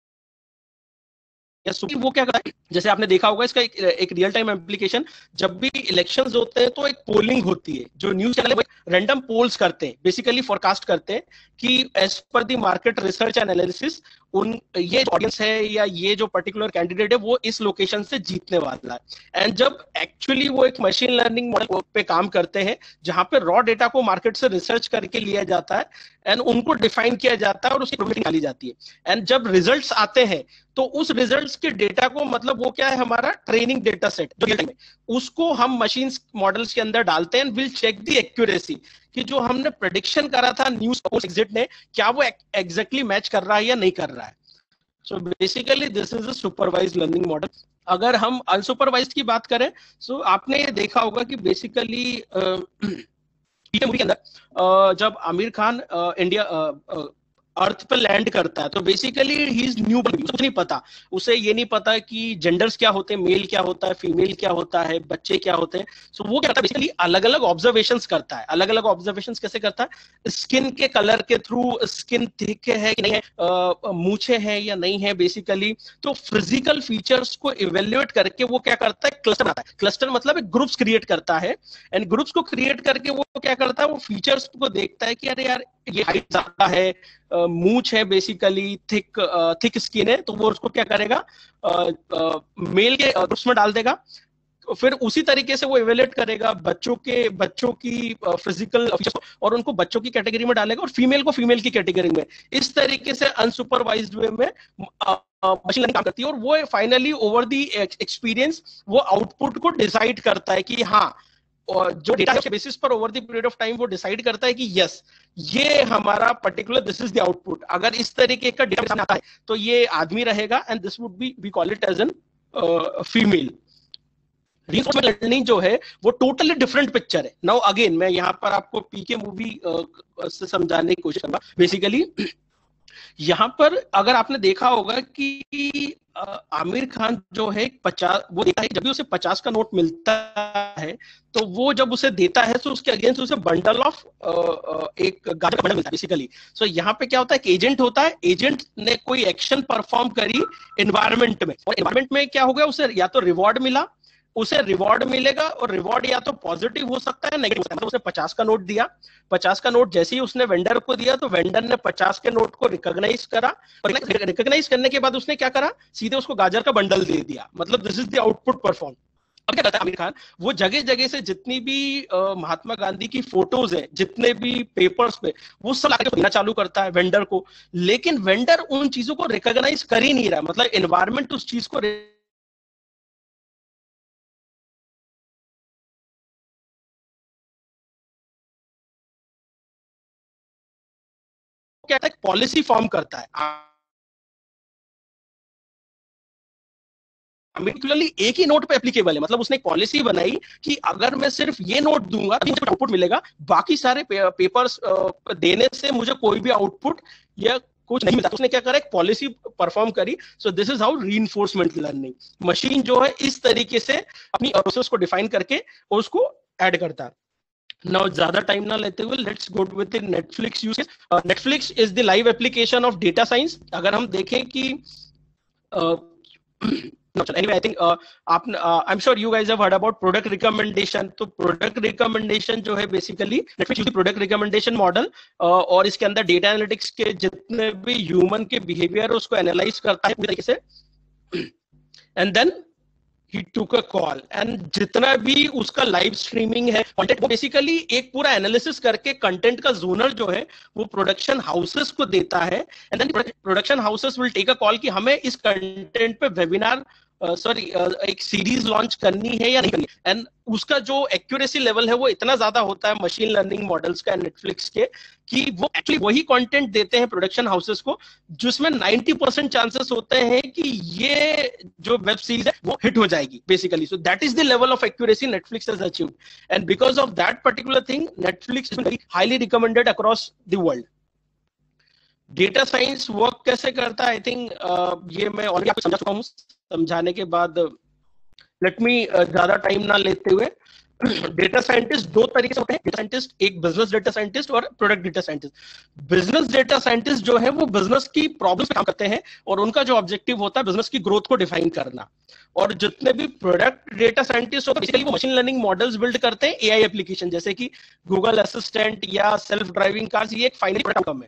वो क्या करता है, जैसे आपने देखा होगा इसका एक रियल टाइम एप्लीकेशन, जब भी इलेक्शंस होते हैं तो एक पोलिंग होती है, जो न्यूज चैनल रैंडम पोल्स करते हैं, बेसिकली फोरकास्ट करते हैं कि as per the market research analysis ये ऑडियंस है या ये जो पर्टिकुलर कैंडिडेट है वो इस लोकेशन से जीतने वाला है. एंड जब एक्चुअली वो एक मशीन लर्निंग मॉडल पे काम करते हैं, जहां पे रॉ डेटा को मार्केट से रिसर्च करके लिया जाता है एंड उनको डिफाइन किया जाता है और उसकी प्रोबेबिलिटी निकाली जाती है. एंड जब रिजल्ट्स आते हैं तो उस रिजल्ट्स के डेटा को, मतलब वो क्या है, हमारा ट्रेनिंग डेटा सेट जो रियल टाइम है, उसको हम मशीन मॉडल्स के अंदर डालते हैं. विल चेक द एक्यूरेसी कि जो हमने प्रेडिक्शन करा था न्यूज एग्जिट ने, क्या वो एग्जैक्टली मैच कर रहा है या नहीं कर रहा है. So basically this is a supervised learning model. अगर हम अनसुपरवाइज्ड की बात करें, सो आपने ये देखा होगा कि बेसिकली मूवी के अंदर जब आमिर खान इंडिया अर्थ पे लैंड करता है, तो बेसिकली ही इज न्यू, कुछ नहीं पता उसे, ये नहीं पता कि जेंडर्स क्या होते हैं, मेल क्या होता है, फीमेल क्या होता है, बच्चे क्या होते हैं. सो वो क्या करता है, बेसिकली अलग अलग ऑब्जर्वेशंस करता है. अलग अलग ऑब्जर्वेशंस कैसे करता है? स्किन के कलर के थ्रू, स्किन थिक है कि नहीं है, मूछे हैं या नहीं है, बेसिकली तो फिजिकल फीचर्स को इवेल्युएट करके वो क्या करता है, क्लस्टर आता है. क्लस्टर मतलब एक ग्रुप्स क्रिएट करता है, एंड ग्रुप्स को क्रिएट करके वो क्या करता है, वो फीचर्स को देखता है कि अरे यार ये हाइट ज्यादा है, मूछ है, बेसिकली थिक स्किन है, तो वो उसको क्या करेगा, मेल के ग्रुप्स में डाल देगा. फिर उसी तरीके से वो इवेल्युएट करेगा बच्चों की फिजिकल फीचर्स और उनको बच्चों की कैटेगरी में डालेगा और फीमेल को फीमेल की कैटेगरी में. इस तरीके से अनसुपरवाइज्ड वे में मशीन लर्निंग काम करती है, और वो फाइनली ओवर द एक्सपीरियंस वो आउटपुट को डिसाइड करता है कि हाँ, और जो डेटा के बेसिस पर over the period of time वो डिसाइड करता है कि यस, ये हमारा particular, this is the output. अगर इस तरीके का डेटा सामने आता है तो ये आदमी रहेगा, and this would be, we call it as an female. Reinforcement learning जो है वो टोटली डिफरेंट पिक्चर है. नाउ अगेन मैं यहाँ पर आपको पीके मूवी से समझाने की कोशिश करूंगा. बेसिकली यहाँ पर अगर आपने देखा होगा कि आमिर खान जो है 50, वो देखा है जब भी उसे 50 का नोट मिलता है तो वो जब उसे देता है तो उसके अगेंस्ट उसे बंडल ऑफ एक गाजर का बंडल मिलता है बेसिकली. सो यहाँ पे क्या होता है, एक एजेंट होता है, एजेंट ने कोई एक्शन परफॉर्म करी एनवायरमेंट में, और एनवायरमेंट में क्या हो गया, उसे या तो रिवॉर्ड मिला, उसे रिवॉर्ड मिलेगा, और रिवॉर्ड या तो पॉजिटिव हो सकता है, नेगेटिव हो सकता है. उसने 50 का नोट दिया, 50 का नोट जैसे ही उसने वेंडर को दिया तो वेंडर ने 50 के नोट को रिकॉग्नाइज करा, और रिकॉग्नाइज करने के बाद उसने क्या करा, सीधे उसको गाजर का बंडल दे दिया. मतलब this is the output perform. अब क्या करता है आमिर खान, वो जगह जगह से जितनी भी महात्मा गांधी की फोटोज है, जितने भी पेपर्स पे, वो सब लाके देना चालू करता है वेंडर को. लेकिन वेंडर उन चीजों को रिकॉग्नाइज कर ही नहीं रहा, मतलब एनवायरमेंट उस चीज को क्या है, पॉलिसी फॉर्म करता है. पर्टिकुलरली एक ही नोट पे एप्लीकेबल है, मतलब उसने एक पॉलिसी बनाई कि अगर मैं सिर्फ ये नोट दूंगा तो मुझे आउटपुट मिलेगा, बाकी सारे पेपर्स देने से मुझे कोई भी आउटपुट या कुछ नहीं मिलता. उसने क्या करा, एक पॉलिसी परफॉर्म करी. So this is how reinforcement learning. Machine जो है इस तरीके से अपनी प्रोसेस को डिफाइन करके उसको ऐड करता है. Now ज्यादा टाइम ना लेते हुए let's go with Netflix use. Netflix is the live application of data science. अगर हम देखें कि anyway, I think I'm sure you guys have heard about product recommendation. तो product recommendation जो है basically Netflix use product recommendation model और इसके अंदर data analytics के जितने भी human के behavior उसको analyze करता है पूरी तरीके से, and then he took a call, and जितना भी उसका लाइव स्ट्रीमिंग है कंटेंट वो बेसिकली एक पूरा एनालिसिस करके कंटेंट का जोनर जो है वो प्रोडक्शन हाउसेस को देता है, and then production houses will take a call कि हमें इस कंटेंट पे वेबिनार एक सीरीज लॉन्च करनी है या नहीं करनी, एंड उसका जो एक्यूरेसी लेवल है वो इतना ज्यादा होता है मशीन लर्निंग मॉडल्स का नेटफ्लिक्स के कि वो एक्चुअली वही कंटेंट देते हैं प्रोडक्शन हाउसेस को जिसमें 90% चांसेस होते हैं कि ये जो वेब सीरीज है वो हिट हो जाएगी basically. So that is the level of accuracy Netflix has achieved, and because of that particular thing Netflix is very highly recommended across the world. Data science work कैसे करता है, I think ये मैं already आपको समझा चुका हूँ. समझाने के बाद लेट मी ज्यादा टाइम ना लेते हुए, डेटा साइंटिस्ट दो तरीके से होते हैं. डेटा साइंटिस्ट एक बिजनेस डेटा साइंटिस्ट और product data scientist. Business data scientist जो है वो बिजनेस की प्रॉब्लम्स पे काम करते हैं और उनका जो ऑब्जेक्टिव होता है बिजनेस की ग्रोथ को डिफाइन करना. और जितने भी प्रोडक्ट डेटा साइंटिस्ट होते हैं बेसिकली वो मशीन लर्निंग मॉडल्स बिल्ड करते हैं एआई एप्लीकेशन जैसे कि गूगल असिस्टेंट या सेल्फ ड्राइविंग कार्स. ये एक फाइनल प्रोडक्ट आउटकम है.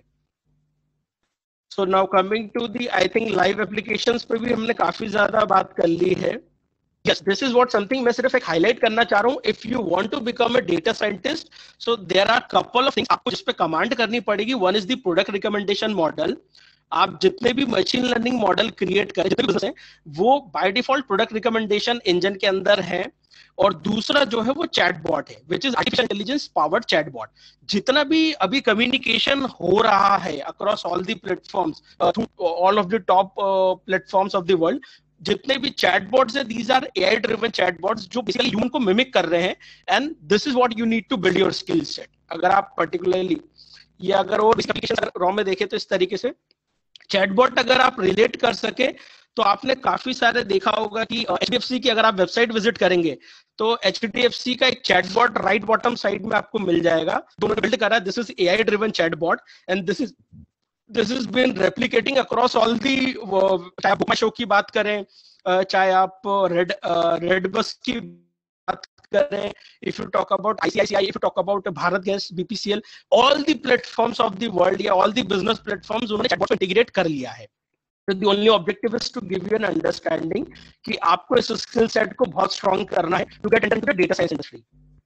So now coming to the, I think live applications पे भी हमने काफी ज्यादा बात कर ली है. Yes, this is what something मैं सिर्फ एक हाईलाइट करना चाह रहा हूँ. If you want to become a data scientist, so there are couple of things आपको जिस पे कमांड करनी पड़ेगी. One is the product recommendation model. आप जितने भी मशीन लर्निंग मॉडल क्रिएट करें जितने भी बिजनेस हैं वो by default product recommendation engine के अंदर है. और दूसरा जो है वो चैटबॉट है which is artificial intelligence powered chatbot. जितना भी अभी कम्युनिकेशन हो रहा है across all the platforms through all of the top platforms of the world, जितने भी चैटबॉट्स है these are AI driven chatbots जो बेसिकली ह्यूमन को मिमिक कर रहे हैं. And this is what you need to build your skill set. अगर आप पर्टिकुलरली ये अगर और एप्लीकेशन रॉ में देखें तो इस तरीके से चैटबॉट अगर आप रिलेट कर सके तो आपने काफी सारे देखा होगा कि एचडीएफसी की अगर आप वेबसाइट विजिट करेंगे तो एचडीएफसी का एक चैटबॉट राइट बॉटम साइड में आपको मिल जाएगा. दोनों बिल्ड करा. This is AI driven chatbot and this is been replicating across all the. चाहे आप बुक माई शो की बात करें, चाहे आप रेड बस की बात करें, if you talk about ICICI, if you talk about Bharat Gas, BPCL, all the platforms of the world या all the business platforms उन्होंने चैटबॉट को इंटीग्रेट कर लिया है. So the only objective is to give you an understanding कि आपको इस skill set को बहुत स्ट्रॉन्ग करना है to get into the data science industry.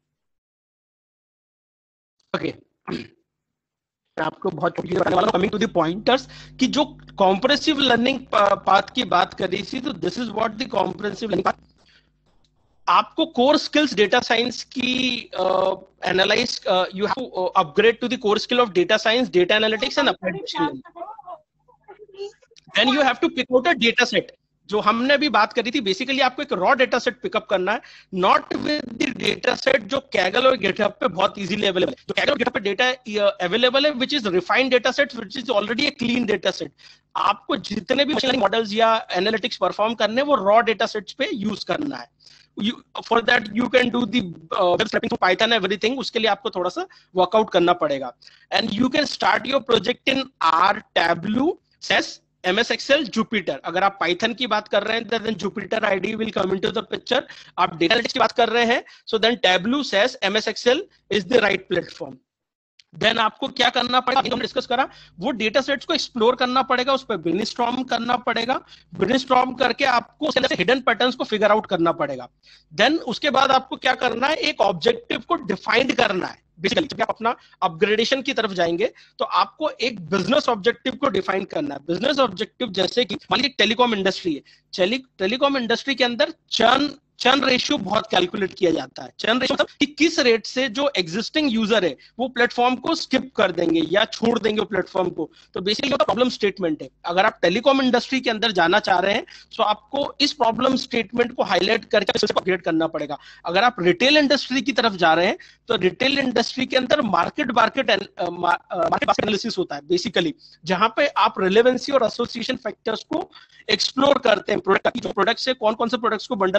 Okay. आपको बहुत छोटी बताने वाला हूं. कमिंग टू द पॉइंटर्स कि जो कॉम्प्रेसिव लर्निंग पाथ की बात करी थी तो this is what the compressive learning path. आपको कोर स्किल्स डेटा साइंस की analyse you have to upgrade to the core skill of data science, data analytics and applied machine learning. Then you have to pick out a data set. जो हमने अभी बात करी थी basically आपको एक raw data set pickup करना है, not with the data set जो कैगल और गिटहब पे बहुत इजीली अवेलेबल है. जो कैगल और गिटहब पे डेटा अवेलेबल है which is refined data set which is already a clean data set. आपको जितने भी मशीन लर्निंग मॉडल्स या एनालिटिक्स परफॉर्म करने वो रॉ डेटा सेट्स पे यूज करना है. For that you can do the web scraping through Python everything. उसके लिए आपको थोड़ा सा वर्कआउट करना पड़ेगा. And you can start your project in R, Tableau, SAS, MS Excel, Jupyter. अगर आप Python की बात कर रहे हैं then Jupyter IDE will come into the picture. आप data analytics की बात कर रहे हैं so then Tableau, SAS, MS Excel is the right platform. Then आपको क्या करना पड़ेगा, हमने डिस्कस करा, वो डेटा सेट्स को एक्सप्लोर करना पड़ेगा, उस पर ब्रेनस्टॉर्म करना पड़ेगा. ब्रेनस्टॉर्म करके आपको उसके अंदर से हिडन पैटर्न्स को फिगर आउट करना पड़ेगा. देन उसके बाद आपको क्या करना है, एक ऑब्जेक्टिव को डिफाइन करना है. बेसिकली जब आप अपना अपग्रेडेशन की तरफ जाएंगे तो आपको एक बिजनेस ऑब्जेक्टिव को डिफाइन करना है. बिजनेस ऑब्जेक्टिव जैसे कि मान लीजिए टेलीकॉम इंडस्ट्री है. टेलीकॉम इंडस्ट्री के अंदर चर्न रेशियो बहुत कैलकुलेट किया जाता है. चर्न रेशियो मतलब कि किस रेट से जो एग्जिस्टिंग यूजर है वो प्लेटफॉर्म को स्किप कर देंगे या छोड़ देंगे प्लेटफॉर्म को. तो बेसिकली प्रॉब्लम स्टेटमेंट है. अगर आप टेलीकॉम इंडस्ट्री के अंदर जाना चाह रहे हैं तो आपको इस प्रॉब्लम स्टेटमेंट को हाईलाइट करके अपग्रेड करना पड़ेगा. अगर आप रिटेल इंडस्ट्री की तरफ जा रहे हैं तो रिटेल इंडस्ट्री के अंदर मार्केट एनालिसिस होता है बेसिकली, जहां पे आप रिलेवेंसी और एसोसिएशन फैक्टर्स को एक्सप्लोर करते हैं. प्रोडक्ट से कौन कौन से प्रोडक्ट्स को बंडल अप किया जाएगा,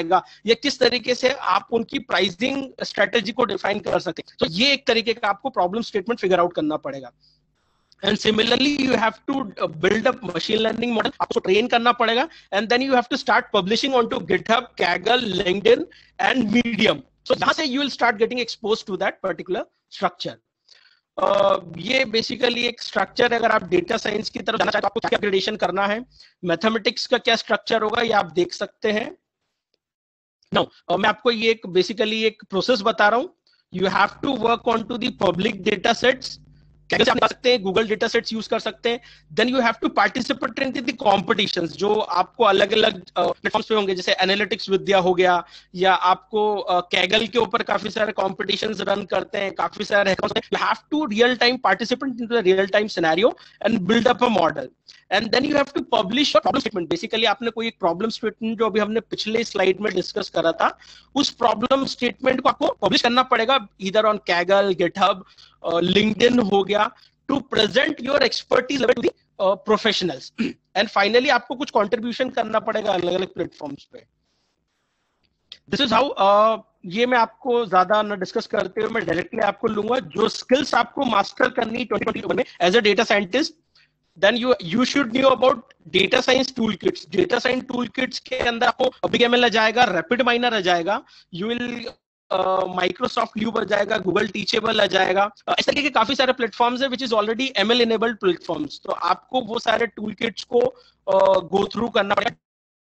आएगा, या किस तरीके से आप उनकी प्राइसिंग स्ट्रेटेजी को डिफाइन कर सकते हैं। तो ये एक तरीके का आपको प्रॉब्लम स्टेटमेंट फिगर आउट करना पड़ेगा। And similarly, you have to build up machine learning model. आपको train करना पड़ेगा, and then you have to start publishing onto GitHub, Kaggle, LinkedIn, and Medium. So यहाँ से you will start getting exposed to that particular structure. ये basically एक structure है। अगर आप डेटा साइंस की तरफ जाना चाहते हैं, आपको क्या ग्रेडेशन करना है, मैथमेटिक्स का क्या स्ट्रक्चर होगा, ये आप देख सकते हैं। Now, मैं आपको ये एक बेसिकली एक प्रोसेस बता रहा हूँ। You have to work on to the public data sets. कैसे आप सकते हैं, गूगल डेटा सेट्स यूज कर सकते हैं। Then you have to participate in the competitions जो आपको अलग अलग प्लेटफॉर्म्स पे होंगे, जैसे एनालिटिक्स विद्या हो गया, या आपको कैगल के ऊपर काफी सारे कॉम्पिटिशंस रन करते हैं, काफी सारे you have to real time participate in the real time scenario and build up a model, and then you have to publish problem statement. Basically आपने कोई एक प्रॉब्लम स्टेटमेंट जो अभी हमने पिछले स्लाइड में डिस्कस करा था, उस प्रॉब्लम स्टेटमेंट को आपको पब्लिश करना पड़ेगा, either on Kaggle, GitHub, LinkedIn हो गया, to present your expertise level to the professionals. And finally आपको कुछ कंट्रीब्यूशन करना पड़ेगा अलग अलग प्लेटफॉर्म्स पे। दिस इज हाउ, ये मैं आपको ज्यादा न डिस्कस करते हुए मैं डायरेक्टली आपको लूंगा, जो स्किल्स आपको मास्टर करनी 2021 में as a data scientist. Then you should know about data science toolkits. Data science toolkits के अंदर आपको BigML आ जाएगा, RapidMiner आ जाएगा, you will Microsoft Lube आ जाएगा, Google Teachable आ जाएगा। इस तरीके के काफी सारे प्लेटफॉर्म्स है which is already ML enabled platforms। तो आपको वो सारे toolkits को go through करना पड़ेगा।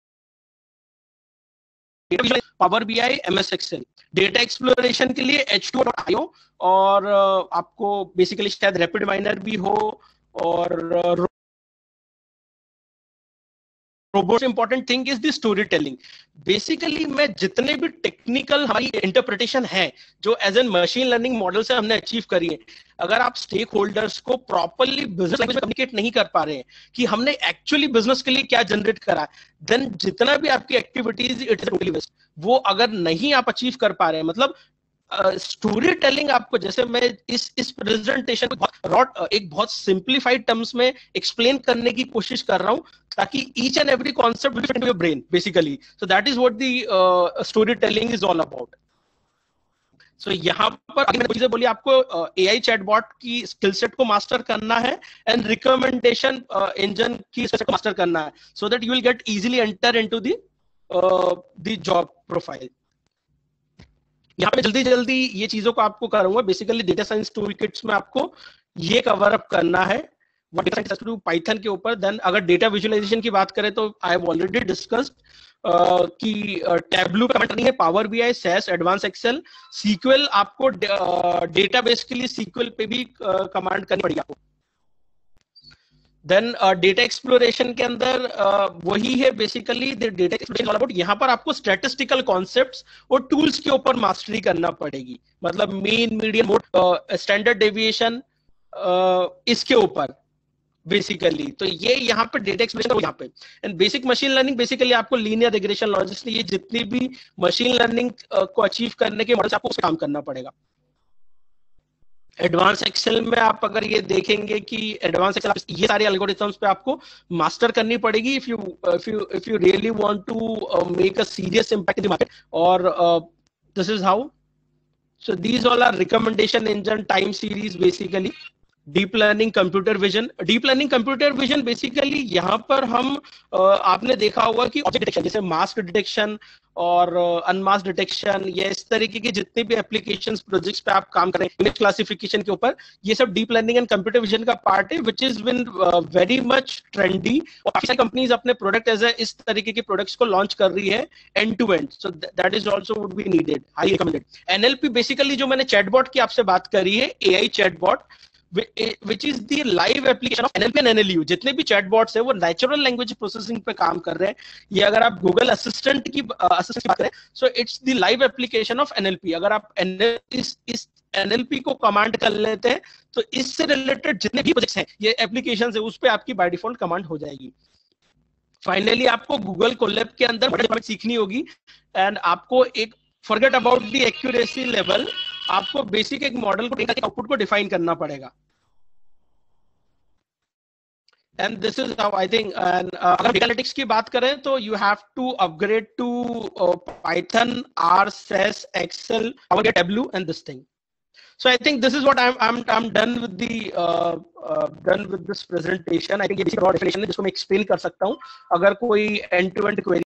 Power BI, MS Excel, data exploration के लिए H2.io, और आपको बेसिकली शायद RapidMiner भी हो, और robot important thing is the story telling. Basically मैं जितने भी टेक्निकल हमारी इंटरप्रिटेशन है जो as an machine learning model से हमने अचीव करी है, अगर आप स्टेक होल्डर्स को प्रॉपरली बिजनेस लैंग्वेज में कम्युनिकेट नहीं कर पा रहे हैं कि हमने एक्चुअली बिजनेस के लिए क्या जनरेट करा, देन जितना भी आपकी activities it is totally waste. वो अगर नहीं आप अचीव कर पा रहे हैं, मतलब स्टोरी टेलिंग आपको, जैसे मैं इस प्रेजेंटेशन को एक बहुत सिंप्लीफाइड टर्म्स में एक्सप्लेन करने की कोशिश कर रहा हूं, ताकि each and every concept will fit into your brain basically. So that is what the story telling is all about. So यहाँ पर आगे मैंने चीजें बोली, आपको एआई चैटबॉट की स्किल सेट को मास्टर करना है, एंड रिकमेंडेशन इंजन की स्किल सेट को मास्टर करना है, so that you will get easily enter into the job profile. यहाँ पे जल्दी जल्दी ये चीजों को आपको करूंगा। Basically data science tool kits में आपको ये कवर अप करना है पाइथन के ऊपर। देन अगर डेटा विजुअलाइजेशन की बात करें तो आई हैव ऑलरेडी डिस्कस्ड कि टैबलू पे कमांड करनी है, power BI, SAS, advance Excel, SQL आपको डेटाबेस के लिए सीक्वल पे भी कमांड करनी पड़ेगी आपको। देन डेटा एक्सप्लोरेशन के अंदर वही है basically data exploration all about. यहाँ पर आपको स्टैटिस्टिकल कॉन्सेप्ट्स और टूल्स के ऊपर मास्टरी करना पड़ेगी, मतलब mean, median, mode, standard deviation, इसके ऊपर बेसिकली। तो ये यहाँ पे डेटा एक्सप्लोरेशन यहाँ पे। And basic machine learning, basically आपको लीनियर रिग्रेशन, लॉजिस्टिक्स, ये जितनी भी मशीन लर्निंग को अचीव करने के मॉडल्स आपको उस काम करना पड़ेगा। एडवांस एक्सेल में आप अगर ये देखेंगे कि एडवांस एक्सेल ये सारे एल्गोरिथम्स पे आपको मास्टर करनी पड़ेगी if you really want to make a serious impact in the market. और this is how, so these all are recommendation engine, time series, basically deep learning, computer vision. Deep learning, computer vision basically यहाँ पर हम आपने देखा होगा कि object detection, जैसे mask detection और अनमास्क डिटेक्शन, ये इस तरीके के जितने भी एप्लीकेशंस प्रोजेक्ट्स पे आप काम कर रहे हैं इमेज क्लासिफिकेशन के ऊपर, ये सब deep learning and computer vision का पार्ट है, which is been very much trendy. और काफी सारी कंपनीज अपने प्रोडक्ट एज इस तरीके के प्रोडक्ट्स को लॉन्च कर रही है end to end. So that is also would be needed, highly recommended. NLP basically जो मैंने चैटबॉट की आपसे बात करी है, AI chatbot, which is the live application of NLP and NLU। जितने भी चैटबॉट्स है वो नेचुरल लैंग्वेज प्रोसेसिंग पे काम कर रहे हैं। ये अगर आप गूगल असिस्टेंट की बात करें, so it's the live application of NLP। अगर आप इस NLP को कमांड कर लेते हैं तो इससे रिलेटेड जितने भी प्रोजेक्ट्स हैं, ये एप्लीकेशंस है, उस पे आपकी बाय डिफॉल्ट कमांड हो जाएगी। फाइनली आपको गूगल कोलैब के अंदर सीखनी होगी, एंड आपको एक forget about the accuracy level, आपको बेसिक एक मॉडल को आउटपुट को डिफाइन करना पड़ेगा। And this is how I think, and अगर data analytics की बात करें तो you have to upgrade to Python, R, SAS, Excel, Tableau, and this thing. So I think this is what I'm done with the done with this presentation. I think ये basic definition है जिसको मैं explain कर सकता हूँ. अगर कोई end-to-end query